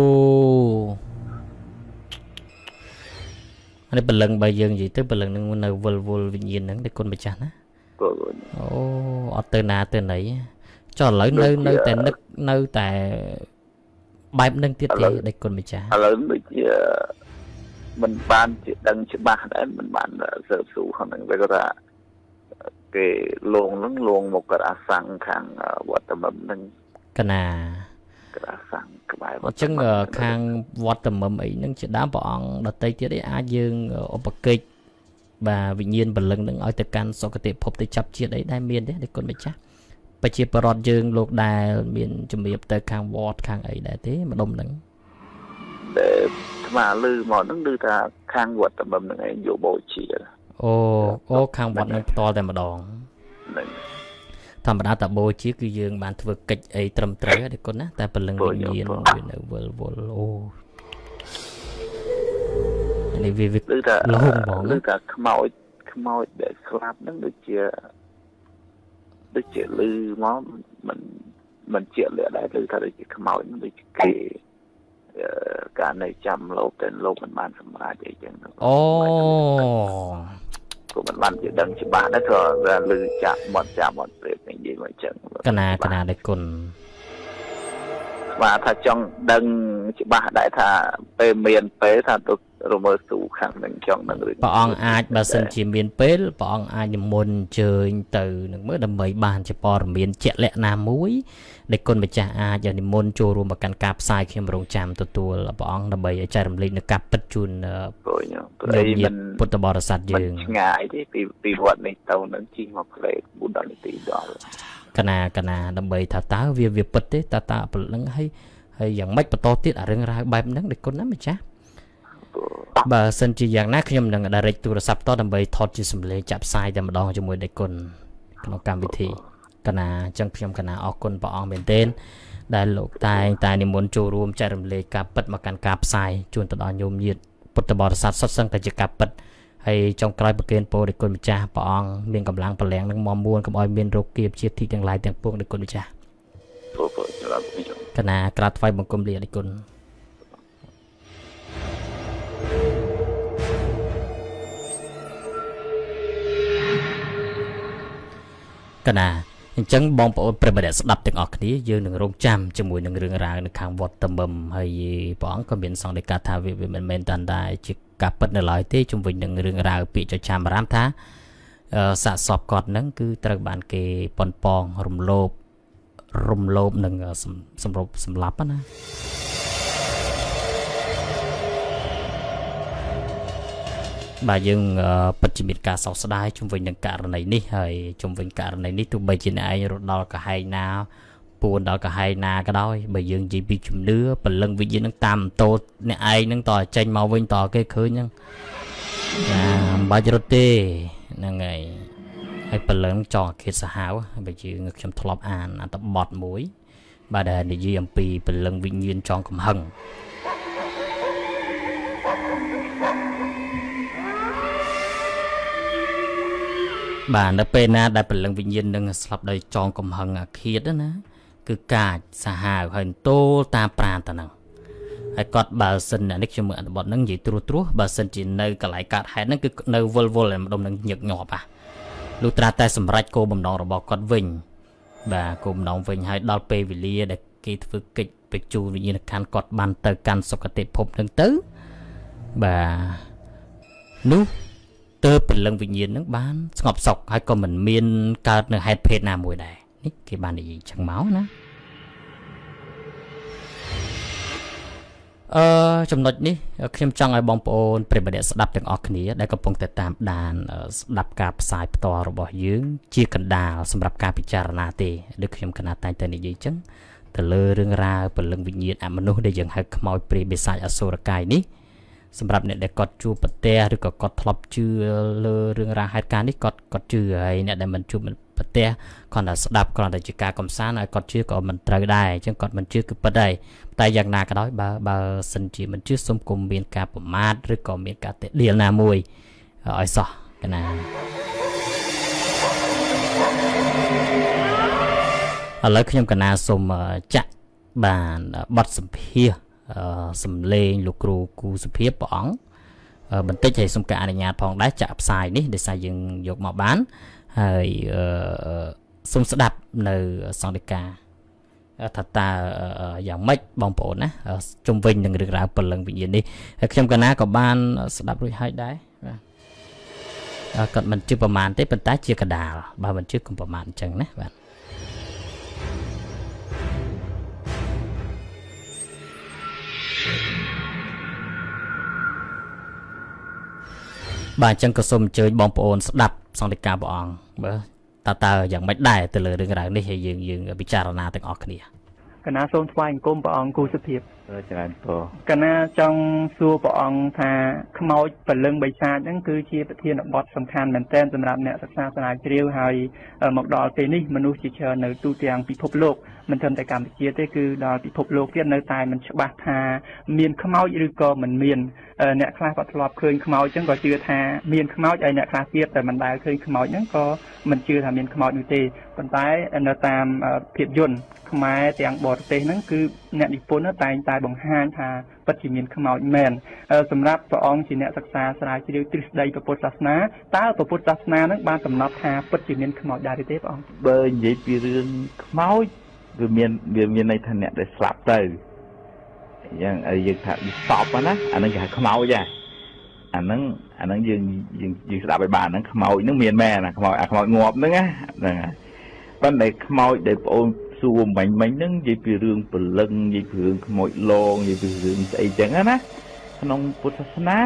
នេះបលឹងបើយើងនិយាយទៅបលឹងនឹងនៅវល់វិញ្ញាណហ្នឹងតែគុណម្ចាស់ណាអូអត់ទៅណាទៅណីចុះឥឡូវនៅតែនឹកនៅតែបែបហ្នឹងទៀតទេដែលគុណម្ចាស់ឥឡូវដូចជាមិនបានជាដឹងច្បាស់ដែរមិនបានសើបស៊ូហ្នឹងវាក៏ថាគេលងមកក្រាសាំងខាងវត្តមឹមហ្នឹងកណាក្រាសាំងក្បែរអញ្ចឹងខាងវត្តមឹមអីហ្នឹងជាដើមព្រះអង្គដតីទៀតឯងអាចយើងឧបកិច្ចបាទវិញ្ញាណបលឹងនឹងឲ្យទៅកាន់សុគតិភពទៅចាប់ជាតិអីដែរមានទេគុណម្ចាស់ប្រជាពលរដ្ឋយើងលោកដែលមានជំរាបទៅខាងវត្តខាងអីដែរទេម្ដុំហ្នឹងដែលស្មាលឺមកហ្នឹងគឺថាខាងវត្តមឹមហ្នឹងឯងយកបូជាអូខាងវត្តនឹងផ្ទាល់តែម្ដងធម្មតាតាបូជាគឺយើងបានធ្វើកិច្ចអីត្រឹមត្រូវទេគុណណាតែពលឹងវិញ្ញាណវានៅវល់អូនេះវាគឺថាលងហ្មងគឺថាខ្មោចដែលស្លាប់ហ្នឹងដូចជាលឺមកមិនជាលះដែរគឺថាដូចជាខ្មោចដូចគេការនៅចាំលោកតែលោកមិនបានសម្រេចអីចឹងអូ của mình ban chỉ đăng chỉ bạn đó rồi ra lư chạm một việc này gì mà chẳng cái nào để cùng và thà trong đăng chỉ bạn đại thà về miền phế thà tôi rồi mới sủ khẳng định trong năng lực bọn ai bà sân chỉ miền phế bọn ai nhầm môn chơi từ nước mới đầm mấy bàn cho bọn miền chẹt lẹ nam muối để con mà cha ai giờ niệm môn chùa rồi mà can cáp sai khi mà rong chạm tua là bọn đầm mấy trai đầm linh nó cáp bật chun rồi nhá đây mình bút bò sát dương ngại đi vì vật này tàu nó chỉ học lệ bút đàn tí đó cái nào đầm mấy thà tá việc bật đấy ta bật lưng hay dạng mấy to tiết ở rừng ra bài nắng để con nắm mà cha bà sân chỉ dạng nát khi mà đang direct to sắp to đầm mấy thọt chỉ sầm lệ chạm sai đầm đong cho mùi để con nó cam vị thị cái nào trong phim cái nào ở con bọn bên tên đại lục tài niệm muốn chùa rùm chạy rầm lệ cáp bật mà can cáp sai chuồn từ đó nhôm nhiệt bút tờ bò sát xuất sang tại chỉ cáp bật hay trong cái bậc kênh po để con cha bọn miền cầm lang bờ leng đang mò muôn cầm oi miền rô kiệp chiết thịទាំងឡាយទាំងពួងđể con cha cái nào cát phai bằng công lìa để con cái nào chẳng bong bộประเด็นสดับទាំងអស់គ្នាយើងនឹងរងចាំជាមួយនឹងរឿងរ៉ាវនៅខាងវត្តតមឹមហើយព្រះអង្គក៏មានសង្កេតថាវាមិនមែនតាន់តែជាការពិតនៅឡើយទេជំវិញនឹងរឿងរ៉ាវពាក្យចចាមអារាមថាសាកសពគាត់នឹងគឺត្រូវបានគេប៉ុនប៉ងរំលោភនឹងសម្លាប់ណាbà dương bật chỉ biết cả sáu đai chung với những cả này níហើយchung với cả này ní tụi bây chỉ này rồi đó cả hai na buồn đó cả hai na cái đó bây dương chỉ bị chùm lứa bật lưng vì những tam tốt này ai những tòa tranh màu vinh tòa cái khơi nhưng bà giờ tê là ngày hay bật lưng trò kia xã hảo bây giờ ngược trong thọp an tập bọt muối bà đề để gì pi bật lưng vinh nhiên tròn cầm hằng bà đã pe na đãเป็นเรื่องวิญญาณนึงสลับได้จองกำหังเครียดนะคือกาสหายเห็นโตตาปราณตนังไอ้กอดบาสันเนี่ยนึกจะเหมือนบทนั่งยีตัวบาสันจีนในกระไหลกาดหายนั่นคือในวอลเลยมันดมนั่งหยกหยอบอ่ะลูตราแต่สำรัดโกบำนองระบอกกอดวิ่งบ่าโกบำนองวิ่งให้ดอลเปวิเลียเด็กกีฝึกกิจไปจูวิญญาณการกอดบันเตอร์การสกัดเตะพบนั่งตื้อบ่านู้เตอเป็นเรื่องวิญญาณนึกบ้านสงบศกให้ก็เหมือนมีนการในไฮเพจนามวยใดนี่กี่บ้านดีช่างเมาส์นะจำนวนนี้เข้มจังไอ้บอมโปนเปรย์ประเดี๋ยวสดับถึงออกนี้ได้กระพงแต่ตามด่านสดับการสายต่อระบบยืงเชี่ยกันดาวสำหรับการพิจารณาตีด้วยเข้มขนาดตายแต่ในยี่จังแต่เลือเรื่องราวเป็นเรื่องวิญญาณมนุษย์ได้ยังให้ขโมยเปรย์เบสายอสุรกายนี้สำหรับเนี่ยได้กดจูปเตะหรือก็กดทลบชื่อเรื่องราวเหตุการณ์นี้กดชื่อไอ้เนี่ยได้มันจูปเตะก่อนจะสดับก่อนจะจิกากรมสารกดชื่อก็มันตรายได้จังกดมันชื่อคือปะได้แต่อย่างนาก็ได้บาสันจีมันชื่อสมกุมเมียนกาปมาดหรือก็เมียนกาเตเดียนามวยไอ้สอกันนะแล้วขยมกันนาสมจะบานบัดสัมเพียสำเลงลูกครูกูสุเพียบป๋องบันทึกให้สมการในงานพองได้จับสายนี่ได้สายยังยกมาบ้านให้สมสดับในสองเด็กกาถัดตาอย่างไม่บองโผล่นะจงวิ่งหนึ่งเรื่องราวเปิดลังวิญญาณนี่ขยมกันนากับบ้านสดับด้วยให้ได้ก็มันชื่อประมาณที่เป็นตาเชื่อกระดาษบ้านมันชื่อประมาณจังนะบ้านบางจังก็สมเจอบอมโอนสดับสองเด็กกาบองเบอตาอย่างไม่ได้แต่เลยเรื่องราวนี้ให้ยืงพิจารณาแต่ออกเนี่ยคณะส้มทวายกลมปองกูสเพียบจะนั่นพอคณะจังซัวปองทาขมอยเป็นเรื่องใบชานั่นคือเชียร์ประเทศบอสสำคัญเหมือนเต้นสำหรับเนี่ยศึกษาศาสนาเรียวให้หมกดอลเตนี่มนุษย์เชิญในตู้เตียงพิภพโลกมันทำแต่การเชียร์ได้คือดอลพิภพโลกเทียนในตายมันฉบับทาเมียนขมอยหรือก็เหมือนเมียนเนี่ยคลาสปัตลอบเคยขมอยจังก็เชื่อทาเมียนขมอยไอเนี่ยคลาสเทียบแต่มันได้เคยขมอยนั่นก็มันเชื่อทาเมียนขมอยอยู่ตีปัจจัยในตามเพียบยนต์ขมายแต่งบอดเตนั่นคือអ្នកនិពន្ធតែងតែបង្ហាញថាពិតជាមានខ្មោចមែនសម្រាប់ព្រះអង្គជាអ្នកសិក្សាស្រាវជ្រាវទ្រឹស្ដីពុទ្ធសាសនាតើពុទ្ធសាសនានឹងបានកំណត់ថាពិតជាមានខ្មោចដែរទេព្រះអង្គបើនិយាយពីរឿងខ្មោចវាមានន័យថាអ្នកដែលស្លាប់ទៅយ៉ាងយើងថាសពណាអានឹងគេហៅខ្មោចដែរអាហ្នឹងយើងស្ដាប់ឲ្យបានហ្នឹងខ្មោចហ្នឹងមានមែនណាខ្មោចងាប់ហ្នឹងណាហ្នឹងហើយប៉ុន្តែខ្មោចដែលបងអូនសួរមិញហ្នឹងនិយាយពីរឿងព្រលឹងនិយាយពីរឿងខ្មោចលងនិយាយពីរឿងស្អីចឹងណាក្នុងពុទ្ធសាសនា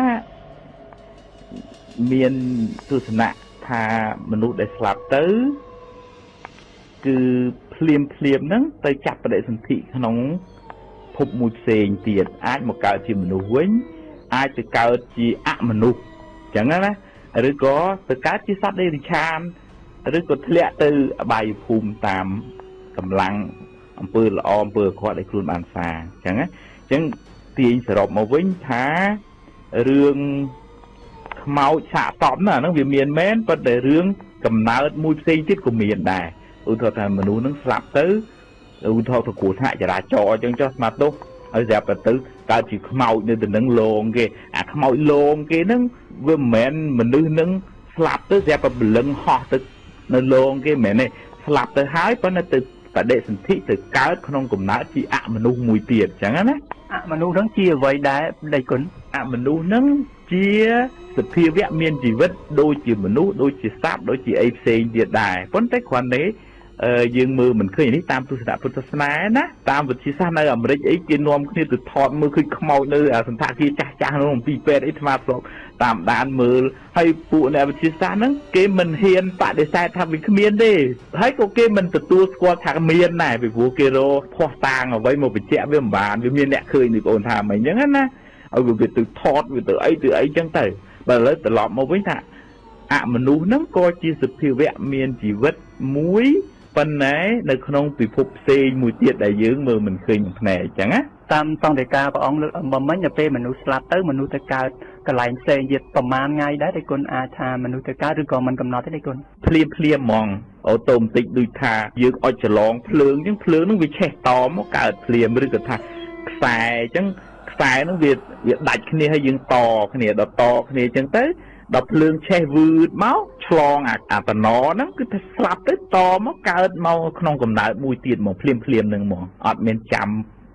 មានទស្សនៈថាមនុស្សដែលស្លាប់ទៅគឺភ្លាមហ្នឹងទៅចាប់បដិសន្ធិក្នុងភពមួយផ្សេងទៀតអាចមកកើតជាមនុស្សវិញអាចទៅកើតជាអមនុស្សចឹងណាឬក៏ទៅកើតជាសត្វដេរិឆានឬក៏ធ្លាក់ទៅអបាយភូមិតាមកម្លាំងអំពើល្អអំពើអាក្រក់ដែលខ្លួនបានសាងចឹងណាចឹងទាញសរុបមកវិញថារឿងខ្មោចសាកសពហ្នឹងវាមានមែនប៉ុន្តែរឿងកំណើតមួយផ្សេងទៀតក៏មានដែរឧទាហរណ៍ថាមនុស្សហ្នឹងស្លាប់ទៅឧទាហរណ៍ទៅគ្រោះថ្នាក់ចរាចរណ៍អញ្ចឹងចុះស្មាត់ទោសហើយស្រាប់តែទៅកើតជាខ្មោចនៅទៅនឹងលងគេអាខ្មោចលងគេហ្នឹងវាមិនមែនមនុស្សហ្នឹងស្លាប់ទៅស្រាប់តែព្រលឹងហោះទៅនៅលងគេមិនមែនទេស្លាប់ទៅហើយប៉ុន្តែទៅបដិសន្ធិទៅកើតក្នុងកំណើតជាអមនុស្សមួយទៀតអញ្ចឹងណាអមនុស្សហ្នឹងជាអ្វីដែរដេចគុណអមនុស្សហ្នឹងជាសភាវៈមានជីវិតដូចជាមនុស្សដូចជាសត្វដូចជាអីផ្សេងទៀតដែរប៉ុន្តែគ្រាន់តែយើងមើលមិនឃើញនេះតាមទស្សនៈពុទ្ធសាសនាណាតាមវិទ្យាសាស្ត្រនៅអាមេរិកអីគេនាំគ្នាទៅថតមើលឃើញខ្មោចនៅសន្តាគារចាស់ក្នុងអំពីពេទ្យអីស្មាតស្របតាមដានមើលហើយពួកអ្នកវិទ្យាសាស្ត្រហ្នឹងគេមិនហ៊ានបដិសេធថាវាគ្មានទេហើយក៏គេមិនទទួលស្គាល់ថាមានដែរពីព្រោះគេរកភ័ស្តុតាងអ្វីមកបញ្ជាក់វាមិនបានវាមានអ្នកឃើញនេះបងអូនថាមិនអញ្ចឹងណាឲ្យវាទៅថតវាទៅអីចឹងទៅបើឥឡូវត្រឡប់មកវិញថាអមនុស្សហ្នឹងក៏ជាសភាវៈមានជីវិតមួយប៉ុន្តែនៅក្នុងពិភពផ្សេងមួយទៀតដែលយើងមើលមិនឃើញនឹងភ្នែកអញ្ចឹងណាតាមសង្កេតការព្រះអង្គលើកអំមិញទៅពេលមនុស្សស្លាប់ទៅមនុស្សទៅកើតកន្លែងផ្សេងទៀតប្រមាណថ្ងៃដែរតែគុណអាចថាមនុស្សទៅកើតឬក៏មិនកំណត់ទេគុណភ្លាមហ្មងអូតូម៉ាទិកដូចថាយើងអុចច្រឡងភ្លើងអញ្ចឹងភ្លើងនឹងវាឆេះតមកកើតភ្លាមឬក៏ថាខ្សែអញ្ចឹងខ្សែនឹងវាដាច់គ្នាហើយយើងតគ្នាដល់តគ្នាអញ្ចឹងទៅដល់ភ្លើងឆេះវឺតមកឆ្លងអាតំណហ្នឹងគឺថាស្លាប់ទៅតមកកើតមកក្នុងកំណើតមួយទៀតមកភ្លាមហ្នឹងមកអត់មានចាំ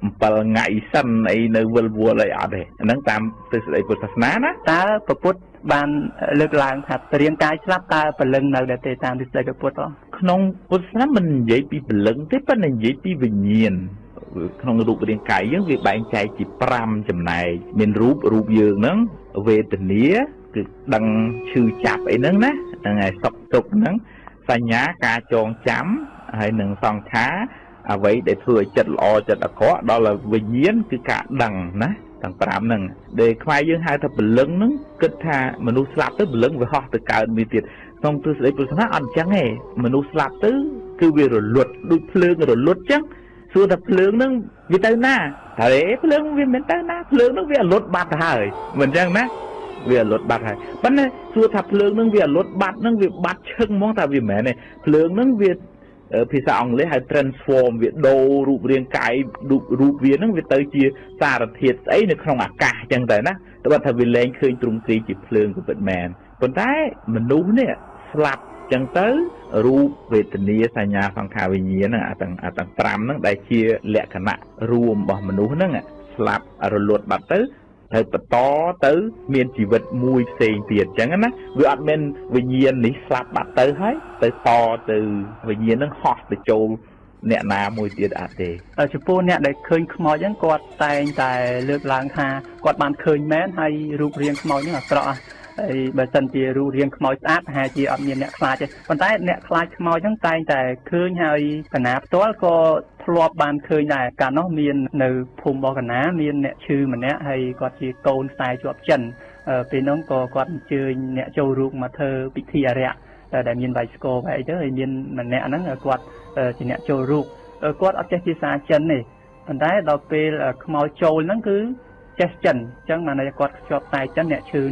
7ថ្ងៃសិនអីនៅវិលវល់អីអត់ទេហ្នឹងតាមទស្សនៈពុទ្ធសាសនាណាតើព្រះពុទ្ធបានលើកឡើងថារាងកាយស្លាប់តើព្រលឹងនៅដែរទេតាមទស្សនៈព្រះពុទ្ធក្នុងពុទ្ធសាសនាមិននិយាយពីព្រលឹងទេប៉ុន្តែនិយាយពីវិញ្ញាណក្នុងរូបរាងកាយយើងវាបែងចែកជា5ចំណែកមានរូបយើងហ្នឹងវេទនាគឺដឹងឈឺចាប់អីហ្នឹងណាហ្នឹងហើយសុខទុក្ខហ្នឹងសញ្ញាការចងចាំហើយនឹងសង្ខារអ្វីដែលធ្វើឲ្យចិត្តល្អចិត្តអាក្រក់ដល់វិញ្ញាណគឺការដឹងណាទាំង5ហ្នឹងដែលខ្មែរយើងហៅថាព្រលឹងហ្នឹងគិតថាមនុស្សស្លាប់ទៅព្រលឹងវាហោះទៅកើតមួយទៀតក្នុងទស្សនៈពុទ្ធសាសនាអត់អញ្ចឹងទេមនុស្សស្លាប់ទៅគឺវារលត់ដូចភ្លើងរលត់អញ្ចឹងសួរថាភ្លើងហ្នឹងវាទៅណាហើយភ្លើងវាមិនទៅណាភ្លើងហ្នឹងវាលត់បាត់ទៅហើយមិនអញ្ចឹងណាវាលត់បាត់ហើយប៉ុន្តែសួរថាភ្លើងហ្នឹងវាលត់បាត់ហ្នឹងវាបាត់ឈឹងហ្មងតែវាមិនមែនទេភ្លើងហ្នឹងវាភាសាអង់គ្លេសហៅ transform វាដូររូបរាងកាយរូបវាហ្នឹងវាទៅជាសារធាតុស្អីនៅក្នុងអាកាសអញ្ចឹងទៅណាតែបើថាវាលែងឃើញទ្រង់ទ្រីជាភ្លើងក៏ពិតមែនប៉ុន្តែមនុស្សនេះស្លាប់អញ្ចឹងទៅរូបវេទនាសញ្ញាសង្ខារវិញ្ញាណហ្នឹងអាទាំង5ហ្នឹងដែលជាលក្ខណៈរួមរបស់មនុស្សហ្នឹងស្លាប់រលត់បាត់ទៅបន្តទៅមានជីវិតមួយផ្សេងទៀតអញ្ចឹងណាវាអត់មានវិញ្ញាណនេះស្លាប់បាត់ទៅហើយទៅទៅវិញ្ញាណនឹងហោះទៅចូលអ្នកណាមួយទៀតអត់ទេចំពោះអ្នកដែលឃើញខ្មោចហ្នឹងគាត់តែងតែលើកឡើងថាគាត់បានឃើញមែនហើយរូបរាងខ្មោចហ្នឹងអាក្រក់ហើយបើសិនជារូបរាងខ្មោចស្អាតប្រហែលជាអត់មានអ្នកខ្លាចទេប៉ុន្តែអ្នកខ្លាចខ្មោចហ្នឹងតែងតែឃើញហើយកណាផ្ទាល់ក៏ធ្លាប់បានឃើញដែរកាលនោះមាននៅភូមិរបស់កណាមានអ្នកឈឺម្នាក់ហើយគាត់ជាកូនខ្សែជាប់ចិនពេលនោះក៏គាត់អញ្ជើញអ្នកចូលរូបមកធ្វើពិធីអារក្សដែលមានវាយស្គរវាយអីទៅហើយមានម្នាក់ហ្នឹងគាត់ជាអ្នកចូលរូបគាត់អត់ចេះភាសាចិនទេប៉ុន្តែដល់ពេលខ្មោចចូលហ្នឹងគឺចេះចិនអញ្ចឹងបានគាត់ជាប់ខ្សែចិនអ្នកឈឺហ្នឹង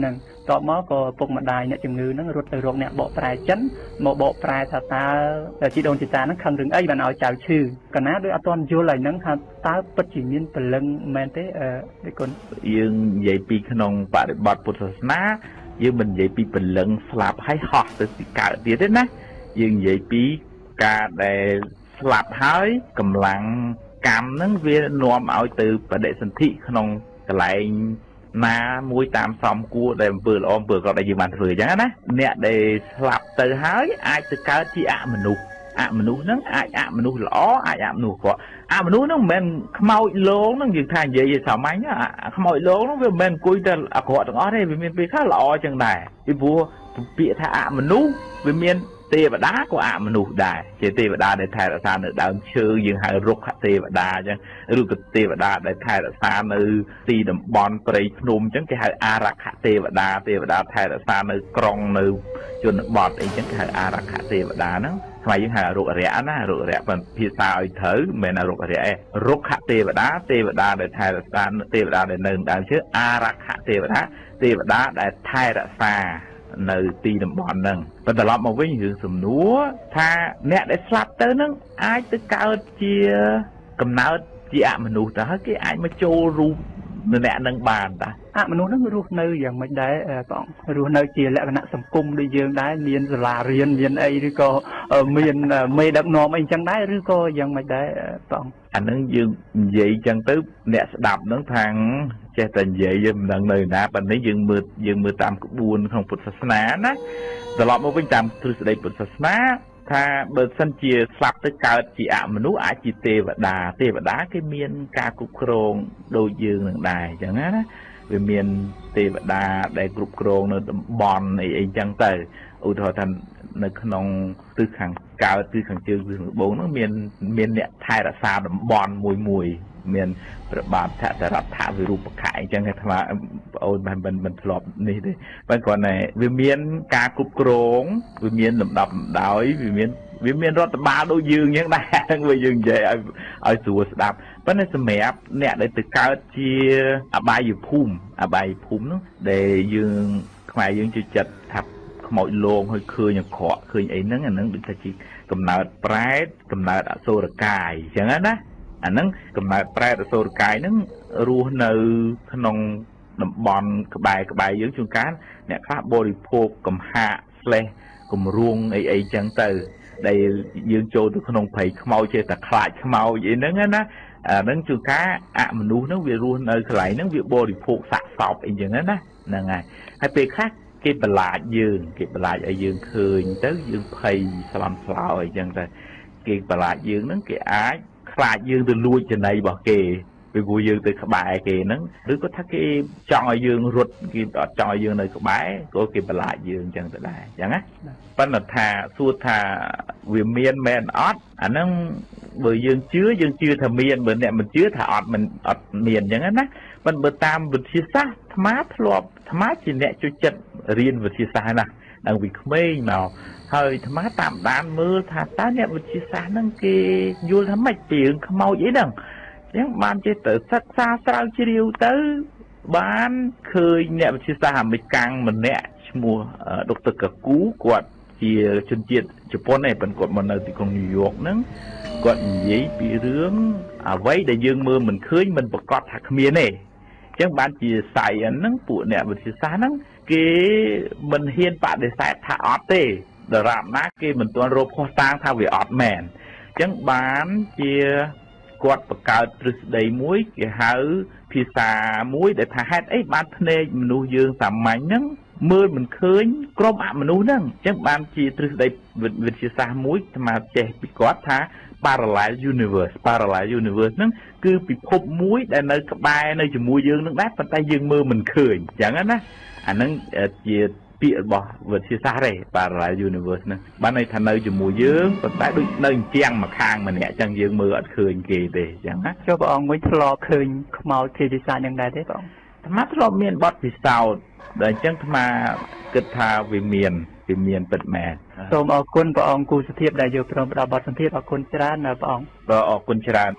តបមកក៏ពុកម្ដាយអ្នកជំងឺហ្នឹងរត់ទៅរកអ្នកបកប្រែចិនមកបកប្រែថាតើជីដូនជីតាហ្នឹងខឹងរឿងអីបានឲ្យចៅឈឺកាលណាដូចអត់ទាន់យល់ហើយហ្នឹងថាតើពិតជាមានព្រលឹងមែនទេដូចគុណយើងនិយាយពីក្នុងបរិបទពុទ្ធសាសនាយើងមិននិយាយពីព្រលឹងស្លាប់ហើយហោះទៅទីកើតទៀតទេណាយើងនិយាយពីការដែលស្លាប់ហើយកម្លាំងកម្មហ្នឹងវានាំឲ្យទៅបដិសន្ធិក្នុងកន្លែងណាមួយតាមសំគួរដែលអំពើល្អអំពើអាក្រក់ដែលយើងបានធ្វើអញ្ចឹងណាអ្នកដែលស្លាប់ទៅហើយអាចទៅកើតជាអមនុស្សហ្នឹងអាចអមនុស្សល្អអាចអមនុស្សអាក្រក់អមនុស្សហ្នឹងមិនមែនខ្មោចលងហ្នឹងយើងថានិយាយសាមញ្ញខ្មោចលងហ្នឹងវាមិនមែនអង្គុយតែអាក្រក់ទាំងអស់ទេវាមានពេលខ្លះល្អអញ្ចឹងដែរពីព្រោះពាក្យថាអមនុស្សវាមានទេវតាក៏អមនុស្សដែរជាទេវតាដែលថែរក្សានៅដើមឈើយើងហៅរុក្ខទេវតាអញ្ចឹងឬក៏ទេវតាដែលថែរក្សានៅទីតំបន់ព្រៃភ្នំអញ្ចឹងគេហៅអារក្ខទេវតាថែរក្សានៅក្រុងនៅជនបទអីចឹងគេហៅអារក្ខទេវតាហ្នឹងស្មៃយើងហៅរុក្ខរៈណារុក្ខរៈપણភាសាឲ្យត្រូវមិនមែនរុក្ខរៈឯងរុក្ខទេវតាដែលថែរក្សាទេវតាដែលនៅដើមឈើអារក្ខទេវតាដែលថែរក្សានៅទីតំបន់ហ្នឹងបន្ទាប់មកវិញរឿងសំណួរថាអ្នកដែលស្លាប់ទៅហ្នឹងអាចទៅកើតជាកំណើតជាអមនុស្សទៅហើយគេអាចមកចូលរូបអ្នកនឹងបានតាអមនុស្សហ្នឹងរស់នៅយ៉ាងម៉េចដែរបងរស់នៅជាលក្ខណៈសង្គមដូចយើងដែរមានសាលារៀនមានអីឬក៏មានមេដឹកនាំអីចឹងដែរឬក៏យ៉ាងម៉េចដែរបងអាហ្នឹងយើងនិយាយចឹងទៅអ្នកស្ដាប់ហ្នឹងថាចេះតែនិយាយយើងមិនដឹងនៅណាប៉ុន្តែយើងមើលតាមក្បួនក្នុងពុទ្ធសាសនាណាត្រឡប់មកវិញតាមទ្រឹស្ដីពុទ្ធសាសនាថាបើសិនជាស្លាប់ទៅកើតជាអមនុស្សអាចជាទេវតាគេមានការគ្រប់គ្រងដូចយើងនឹងដែរអញ្ចឹងណាវាមានទេវតាដែលគ្រប់គ្រងនៅតំបន់អីចឹងទៅឧទាហរណ៍ថានៅក្នុងទិសខាងកើតទិសខាងជើងទិសខាងត្បូងហ្នឹងមានអ្នកថែរក្សាតំបន់មួយមានព្រះបាទថតរដ្ឋវិរូបខៈអញ្ចឹងគេថាបងអូនមិនធ្លាប់នេះទេប៉ុន្តែគ្រាន់តែវាមានការគ្រប់គ្រងវាមានលំដាប់លំដោយវាមានរដ្ឋបាលដូចយើងអញ្ចឹងដែរហ្នឹងវាយើងនិយាយឲ្យស្រួលស្ដាប់ប៉ុន្តែសម្រាប់អ្នកដែលទៅកើតជាអបាយភូមិហ្នឹងដែលយើងខ្មែរយើងជឿចិត្តថាខ្មោចលងហើយឃើញអាក្រក់ឃើញអីហ្នឹងអាហ្នឹងដូចថាជាកំណើតប្រែតកំណើតអសុរកាយអញ្ចឹងណាអាហ្នឹងកំណើតប្រែតអសុរកាយហ្នឹងរស់នៅក្នុងតំបន់ក្បែរយើងជួនកាលអ្នកខ្លះបរិភោគកំហាក/គំរួងអីចឹងទៅដែលយើងចូលទៅក្នុងព្រៃខ្មោចចេះតែខ្លាចខ្មោចអីហ្នឹងណាអាហ្នឹងជួនកាលអមនុស្សហ្នឹងវារស់នៅកន្លែងហ្នឹងវាបរិភោគសាកសពអីចឹងណាហ្នឹងហើយពេលខ្លះគេបន្លាចឲ្យយើងឃើញទៅយើងភ័យស្លន់ស្លោអីចឹងទៅគេបន្លាចយើងហ្នឹងគេអាចខ្លាចយើងទៅលួចចំណីរបស់គេពីព្រោះយើងទៅក្បែរគេហ្នឹងឬក៏ថាគេចង់ឲ្យយើងរត់គេអត់ចង់ឲ្យយើងនៅក្បែរក៏គេបន្លាចយើងចឹងទៅដែរចឹងណាប៉ុន្តែថាសួរថាវាមានមែនអត់អាហ្នឹងបើយើងជឿថាមានបើអ្នកមិនជឿថាអត់មានចឹងណាប៉ុន្តែបើតាមវិទ្យាសាស្ត្រអាត្មាជាអ្នកជួយចិត្តរៀនវិទ្យាសាស្ត្រណាដល់ពីក្មេងមកហើយអាត្មាតាមដានមើលថាតើអ្នកវិទ្យាសាស្ត្រហ្នឹងគេយល់ថាម៉េចពីរឿងខ្មោចអីហ្នឹងអញ្ចឹងបានចេះទៅសិក្សាស្រាវជ្រាវទៅបានឃើញអ្នកវិទ្យាសាស្ត្រអាមេរិកម្នាក់ឈ្មោះដុកទ័រកាគូគាត់ជាជនជាតិជប៉ុនឯងប៉ុន្តែគាត់មកនៅទីក្រុងញូវយ៉កហ្នឹងគាត់និយាយពីរឿងអ្វីដែលយើងមើលមិនឃើញមិនប្រកាសថាគ្មានទេអញ្ចឹងបានជា science ហ្នឹងពួកអ្នកវិទ្យាសាស្ត្រហ្នឹងគេមិនហ៊ានបដិសេធថាអត់ទេដរាបណាគេមិនទាន់រកភស្តុតាងថាវាអត់មែនអញ្ចឹងបានជាគាត់បង្កើតទ្រឹស្ដីមួយគេហៅភាសាមួយដែលថាហេតុអីបានភ្នែកមនុស្សយើងសាមញ្ញហ្នឹងមើលមិនឃើញក្រុមអមនុស្សហ្នឹងអញ្ចឹងបានជាទ្រឹស្ដីវិទ្យាសាស្ត្រមួយស្មាចេះពីគាត់ថា parallel universe ហ្នឹងគឺពិភពមួយដែលនៅក្បែរនៅជាមួយយើងនឹងដែរប៉ុន្តែយើងមើលមិនឃើញអញ្ចឹងណាអាហ្នឹងជាពាក្យរបស់វិទ្យាសាស្ត្រទេ parallel universe ហ្នឹងបានន័យថានៅជាមួយយើងប៉ុន្តែដូចនៅអញ្ចឹងមួយខាងម្នាក់អញ្ចឹងយើងមើលអត់ឃើញគេទេអញ្ចឹងណាចុះព្រះអង្គមួយធ្លាប់ឃើញខ្មោចទេវិសាយ៉ាងដែរទេព្រះអង្គអាត្មាធ្លាប់មានបទពិសោធន៍ដែលអញ្ចឹងអាត្មាគិតថាវាមានពិតមែនសូមអរគុណព្រះអង្គគូសុធិបដែលយកព្រមផ្ដល់បទសម្ភាសន៍អរគុណច្រើនណាព្រះអង្គបាទអរគុណច្រើន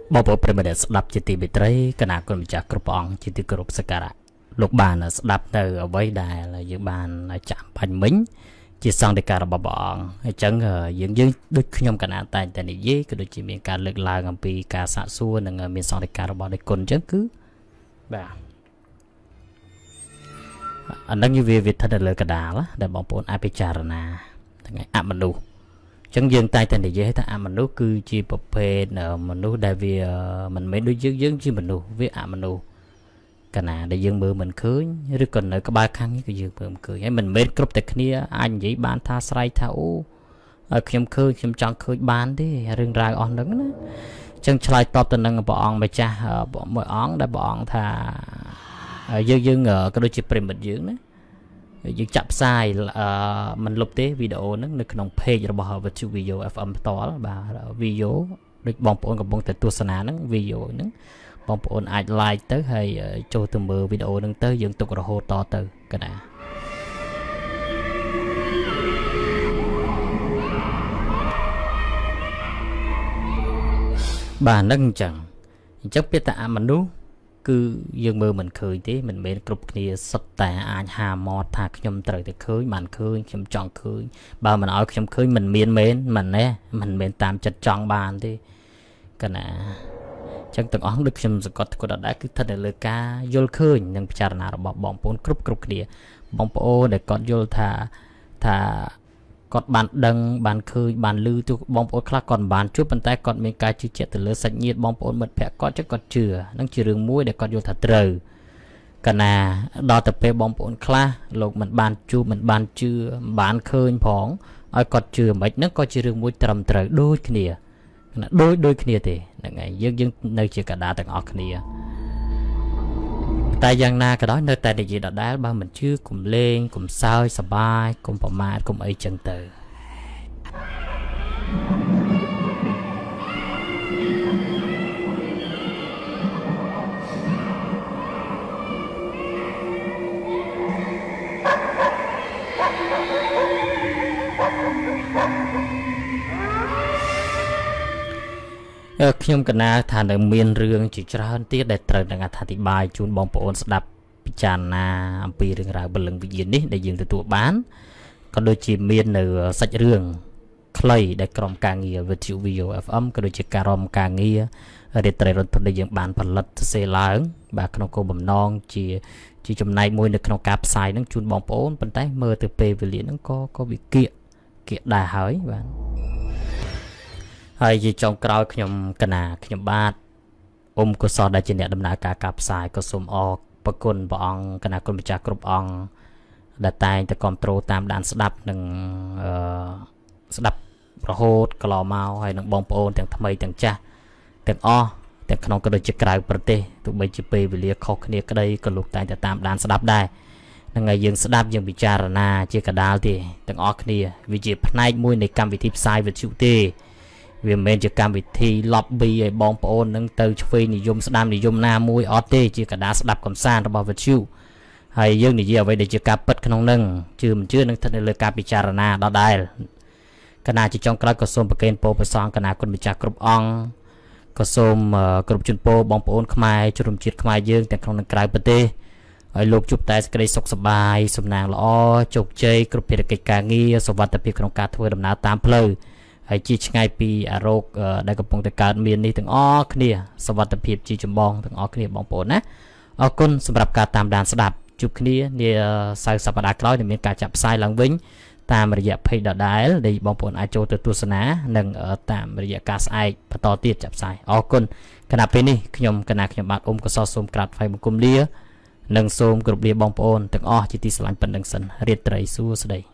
Bảo bộ prem để đập chỉ tì bị trái cái nào còn chả cướp ong chỉ tì cướp sạc cả lúc bàn là đập từ ở với đài là dự bàn là chạm bánh mính chỉ xong để cả là bọn chẳng dưỡng dưỡng đứt nhom cả nạn tại tại này dễ cái đôi chỉ miền cả lực là ngầm pi cả xã xua nâng miền xong để cả là bọn để cồn chứ cứ bà anh đang như việc thật là cả đá lá để bọn bọn ai bị trả na ngày áp mình đủ chẳng dừng tay thành để dễ ta mình đủ cứ chỉ bập bê nợ mình đủ đại vì mình mấy đôi dưỡng chỉ mình đủ với mình đủ cái nào để dương mưa mình cưới rồi còn ở cái ba khăn cái dương mưa mình cưới ấy mình mệt cướp tại kia anh vậy bán tha say tháo ở khi em cưới khi em chọn cưới bán đi rừng rai on đứng đó chân chạy top tên năng bọn mày cha bọn mày on đã bọn thà dương ở cái đôi chip mình dưỡng đó dương chập sai mình lục tế video nó được nòng page rồi bỏ vào chụp video FM to và video được bong bóngกับbongแต่ตัวสนานนั้นvideoนั้นบางคนอาจไลค์เตอร์ให้โจทย์มือวิดีโอนึงเตอร์ยังตกระโหต่อเตอร์กันนะบ้านนั่งจังจับเปียตามันนู้คือยังมือมันเคยที่มันเป็นกลุ่มนี้สแต่อาจหามอดทากยมเตอร์แต่เคยมันเคยยมจองเคยบ้านมันเอายมเคยมันเมียนเมนมันเนี่ยมันเป็นตามจัดจองบ้านที่กันนะchẳng từng óng được xem có đã cứ thật là ca vô khơi nhưng chả nào bỏ bóng bốn cướp kia bóng bộ để con vô thà con bàn đằng bàn khơi bàn lư tu bóng bộ khác còn bàn chút bàn tay còn mình cái chữ chết từ lứa sạch nhiệt bóng bộ mật phẹ có chắc còn chừa đang chừa đường muối để con vô thà trời cả nà đo tập về bóng bộ khác lục mình bàn chu mình bàn chừa bàn khơi phóng ai còn chừa mấy nó có chừa đường muối trầm trời đôi kia đôi kia thì ngày dương nơi chỉ cả đá tầng ở kia tại giang na cái đó nơi tại địa gì đó đá ba mình chưa cùng lên cùng sao sờ bay cùng bỏ ma cùng ấy chân từ khi ông cần thà được miền rương chỉ cho hơn tiết để trời đang thà thì bài chun bóng bộ đập chàn na pi rừng rào bờ lưng vị diện đấy để dừng từ tụ bán còn đôi chỉ miền ở sạch rương clay để cầm càng nghề về chịu video FM còn đôi chỉ cầm càng nghề để trời rồi để dừng bàn phần lật xe lớn bà con cô bầm non chỉ trong này môi được con cạp xài nó chun bóng bộ bên tay mơ từ p về liền nó có bị kiện đà hới và hay gì trong cào nhom cana nhom bát có so đại trên đầm nà cả cặp xài có sum o bậc quân bong cana quân bị chặt cướp ong đặt tay để control tam đàn đập nâng đập hốt cò mau hay nâng bong pôn tiếng thầm tiếng cha tiếng o tiếng không có được chiếc cào bật tê tụi bay chụp về lia khóc kia cái đây có lục tay để tam đàn đập đây nâng ngày dương đập dương bị cha na chia cả đào thì tiếng o kia vì chỉ này môi này cam bị thip sai về chịu tê vì mình chỉ cam vị thi lobby bong pôn nâng từ phi thì dùng đam thì dùng na mui ot chỉ cả đá đập cầm san bao vật chiu hay dương thì giờ vậy để chỉ cam bật không nâng chưa mình chưa nâng thật là cam bị charana đó đây cái nào chỉ trong cái có xôm bậc po bậc song cái nào còn bị chặt cướp ong có xôm cướp chun po bong pôn khai chun chiết khai dươngแต่không nâng cái bật tê ở lục chụp tay cái sọc sập bài sụp nàng lo chụp chơi cướp biệt cái càng nghi sọc vật tập trong cá thôi đầm ná tam pleu hay chỉ ngay pi à rô đại gặp bông tại cả miền đi từng ó kiaสวัสดิភាពជាចម្បងទាំងអស់គ្នាបងប្អូនណាអរគុណសម្រាប់ការតាមដានស្ដាប់ជួបគ្នានាសៅរ៍សប្តាហ៍ក្រោយនឹងមានការចាប់ផ្សាយឡើងវិញតាមរយៈ page ដដែលដែលបងប្អូនអាចចូលទៅទស្សនានិងតាមរយៈការស្អែកបន្តទៀតចាប់ផ្សាយអរគុណគណៈពេលនេះខ្ញុំបាទអ៊ុំកសសូមក្រាបថ្វាយបង្គំលានិងសូមគោរពលាបងប្អូនទាំងអស់ជាទីស្រឡាញ់ប៉ុណ្្នឹងសិនរាត្រីសួស្តី